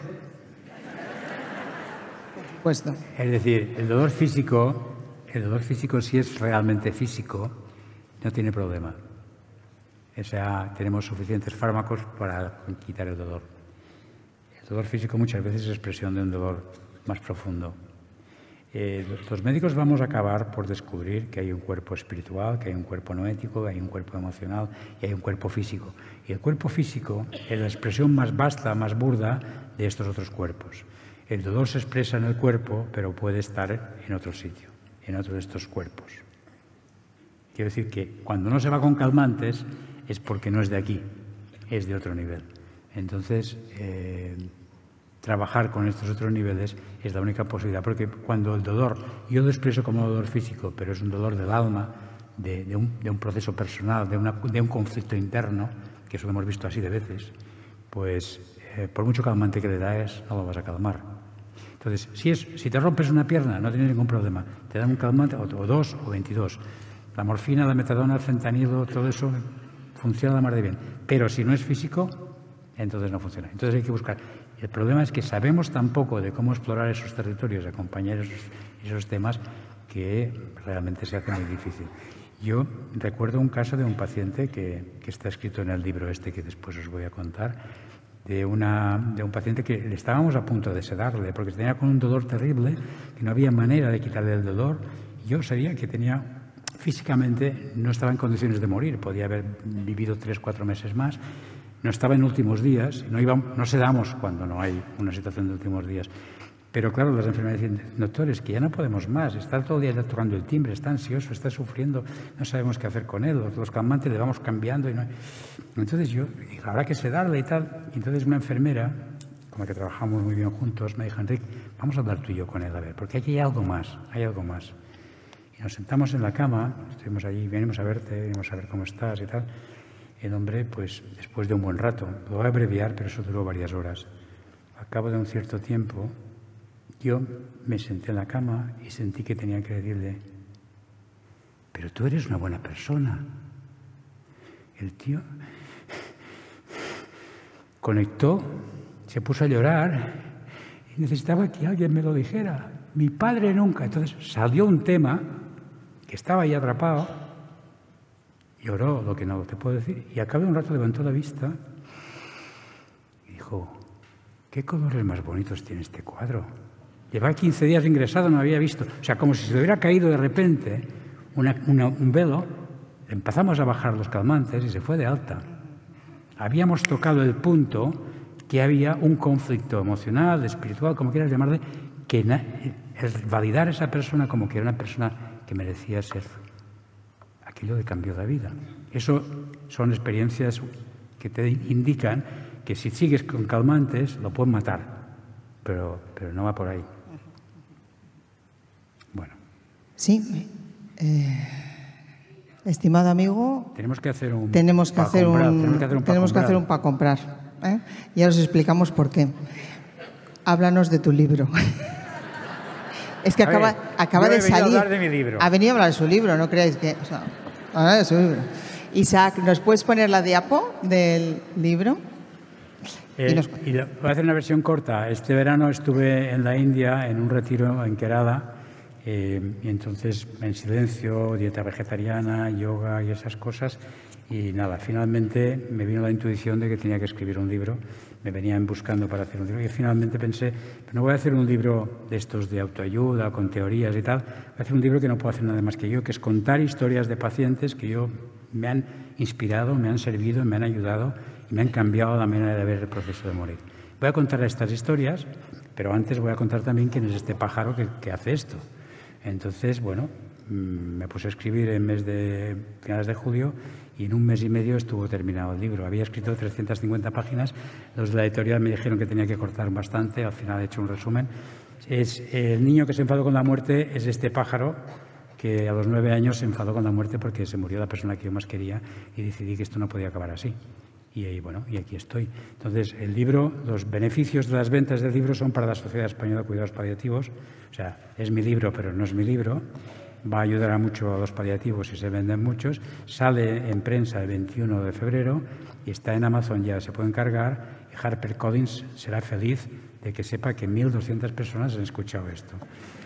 Por supuesto. Es decir, el dolor físico, si es realmente físico, no tiene problema. O sea, tenemos suficientes fármacos para quitar el dolor. El dolor físico muchas veces es expresión de un dolor más profundo. Los médicos vamos a acabar por descubrir que hay un cuerpo espiritual, que hay un cuerpo noético, que hay un cuerpo emocional y hay un cuerpo físico. Y el cuerpo físico es la expresión más vasta, más burda de estos otros cuerpos. El dolor se expresa en el cuerpo, pero puede estar en otro sitio, en otro de estos cuerpos. Quiero decir que cuando no se va con calmantes es porque no es de aquí, es de otro nivel. Entonces, trabajar con estos otros niveles es la única posibilidad, porque cuando el dolor, yo lo expreso como dolor físico, pero es un dolor del alma, de un proceso personal, de un conflicto interno, que eso lo hemos visto así de veces, pues por mucho calmante que le das, no lo vas a calmar. Entonces, si te rompes una pierna, no tienes ningún problema. Te dan un calmante, o 2 o 22. La morfina, la metadona, el fentanilo, todo eso funciona la mar de bien. Pero si no es físico, entonces no funciona. Entonces hay que buscar. El problema es que sabemos tan poco de cómo explorar esos territorios, acompañar esos temas, que realmente se hace muy difícil. Yo recuerdo un caso de un paciente que está escrito en el libro este que después os voy a contar, de un paciente que le estábamos a punto de sedarle porque tenía con un dolor terrible, que no había manera de quitarle el dolor. Yo sabía que físicamente no estaba en condiciones de morir, podía haber vivido 3 o 4 meses más. No estaba en últimos días, no sedamos cuando no hay una situación de últimos días. Pero claro, las enfermeras dicen, doctores, que ya no podemos más, está todo el día tocando el timbre, está ansioso, está sufriendo, no sabemos qué hacer con él, los calmantes le vamos cambiando. Entonces yo dije, habrá que sedarle y tal. Y entonces una enfermera, con la que trabajamos muy bien juntos, me dijo, Enrique, vamos a hablar tú y yo con él, a ver, porque aquí hay algo más, hay algo más. Y nos sentamos en la cama, estuvimos allí, venimos a verte, venimos a ver cómo estás y tal. El hombre, pues después de un buen rato, lo voy a abreviar, pero eso duró varias horas. Al cabo de un cierto tiempo, yo me senté en la cama y sentí que tenía que decirle, pero tú eres una buena persona. El tío conectó, se puso a llorar y necesitaba que alguien me lo dijera. Mi padre nunca. Entonces salió un tema que estaba ahí atrapado, lloró lo que no te puedo decir, y al cabo de un rato levantó la vista y dijo, ¿qué colores más bonitos tiene este cuadro? Llevaba 15 días ingresado, no había visto. O sea, como si se le hubiera caído de repente un velo, empezamos a bajar los calmantes y se fue de alta. Habíamos tocado el punto que había un conflicto emocional, espiritual, como quieras llamarle, que el validar a esa persona como que era una persona que merecía ser. Aquello le cambió la vida. Eso son experiencias que te indican que si sigues con calmantes lo pueden matar, pero no va por ahí. Bueno. Sí. Estimado amigo, tenemos que hacer un para comprar. Ya os explicamos por qué. Háblanos de tu libro. Es que acaba de salir. Ha venido a hablar de mi libro. Ha venido a hablar de su libro, no creáis que... O sea, hablar de su libro. Isaac, ¿nos puedes poner la diapo del libro? Y voy a hacer una versión corta. Este verano estuve en la India en un retiro en Kerala y entonces en silencio, dieta vegetariana, yoga y esas cosas. Y nada, finalmente me vino la intuición de que tenía que escribir un libro. Me venían buscando para hacer un libro y finalmente pensé, no voy a hacer un libro de estos de autoayuda, con teorías y tal, voy a hacer un libro que no puedo hacer nada más que yo, que es contar historias de pacientes que me han inspirado, me han servido, me han ayudado y me han cambiado la manera de ver el proceso de morir. Voy a contar estas historias, pero antes voy a contar también quién es este pájaro que hace esto. Entonces, bueno, me puse a escribir en finales de julio y en un mes y medio estuvo terminado el libro. Había escrito 350 páginas, los de la editorial me dijeron que tenía que cortar bastante, al final he hecho un resumen. El niño que se enfadó con la muerte es este pájaro que a los 9 años se enfadó con la muerte porque se murió la persona que yo más quería y decidí que esto no podía acabar así. Y bueno, y aquí estoy. Entonces, el libro, los beneficios de las ventas del libro son para la Sociedad Española de Cuidados Paliativos. O sea, es mi libro, pero no es mi libro. Va a ayudar a mucho a los paliativos si se venden muchos. Sale en prensa el 21 de febrero y está en Amazon, ya se puede encargar. Y HarperCollins será feliz de que sepa que 1.200 personas han escuchado esto.